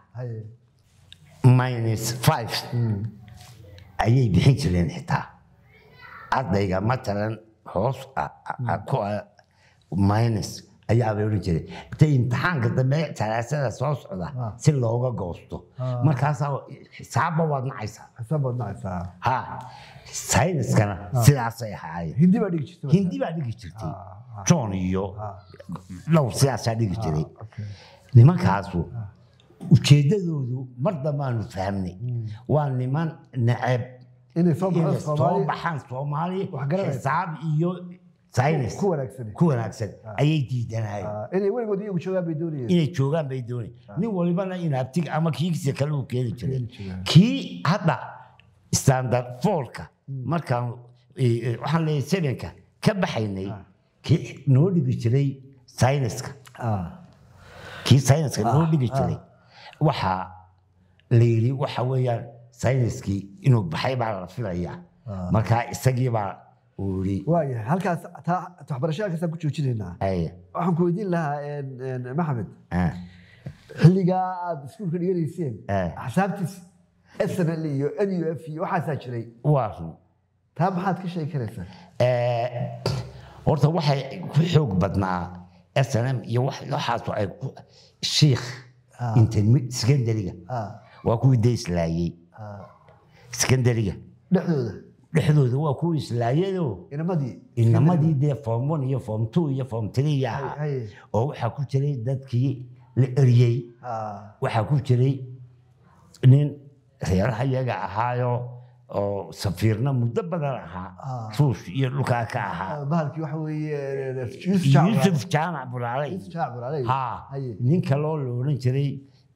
-5 ayay bixin jireen xitaa ardayga matalan hoos ku minus ayaa bay oran jiray intay imtixaanka dambe salaasada soo socda si looga goosto markaas xisaabba waad nacaysaa ha sayniskana sidaas ay ahaayeen hindi baa dhigi jirtay John iyo law sidaas dhigi jiray nimankaasu ujeedadoodu mar damaanu fahmnay waa niman nacab inay soo baxaan Soomaali xisaab iyo saynis ku wanaagsan ayay diidanayeen inay weligood iyagu joogaan bay doonayeen nin walibana in abtig ama kiigsi kale uu keeni jiray kii hadda standard 4ka markaan waxaan leeyahay 7ka ka baxaynay kii noo dhigi jiray sayniska kii sayniska noo dhigi jiray waxa leeyri waxa weeyaan sayniskii inuu baxay baa la filayaa marka isagii baa وري واي halkaas waxbarashada ka ku joojinayna waxaan ku weydiin lahaa maxamed xilliga aad iskuulka dhigayseen xisaabtiis SNL iyo NUF iyo waxa jiray waa taa maxaad ka sheekanaysaa horta waxay ku xoog badnaa SNM iyo waxaas ay sheekh secondary-ga waa ku deeslaayay secondary-ga dhexdooda waa ku islaayado inamadii de form 1 iyo form 2 iyo form 3 oo waxa ku jiray dadkii la eriyay waxa ku jiray nin reeraha iyaga ahaayo oo safiirna muddo badan ahaa suush iyo dhulka ka ahaa bahalkii waxa weeye Yusuf Jaamac Bulaalay ha ninka loo looran jiray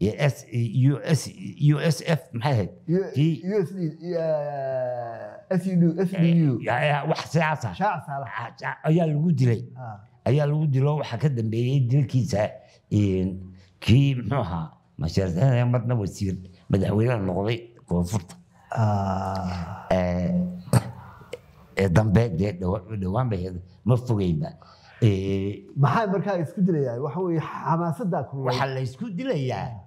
USF maxay SDU wax siyaasa ayaa lagu dilay waxa ka dambeeyay dilkiisa kii muxuu ahaa mashaariicda madna wasiir madaxweynaha noqday koonfurta dambe dhawaan bay ma fogayba maxay markaa isku dilayaan waxa weeye xamaasadda waxa la isku dilayaa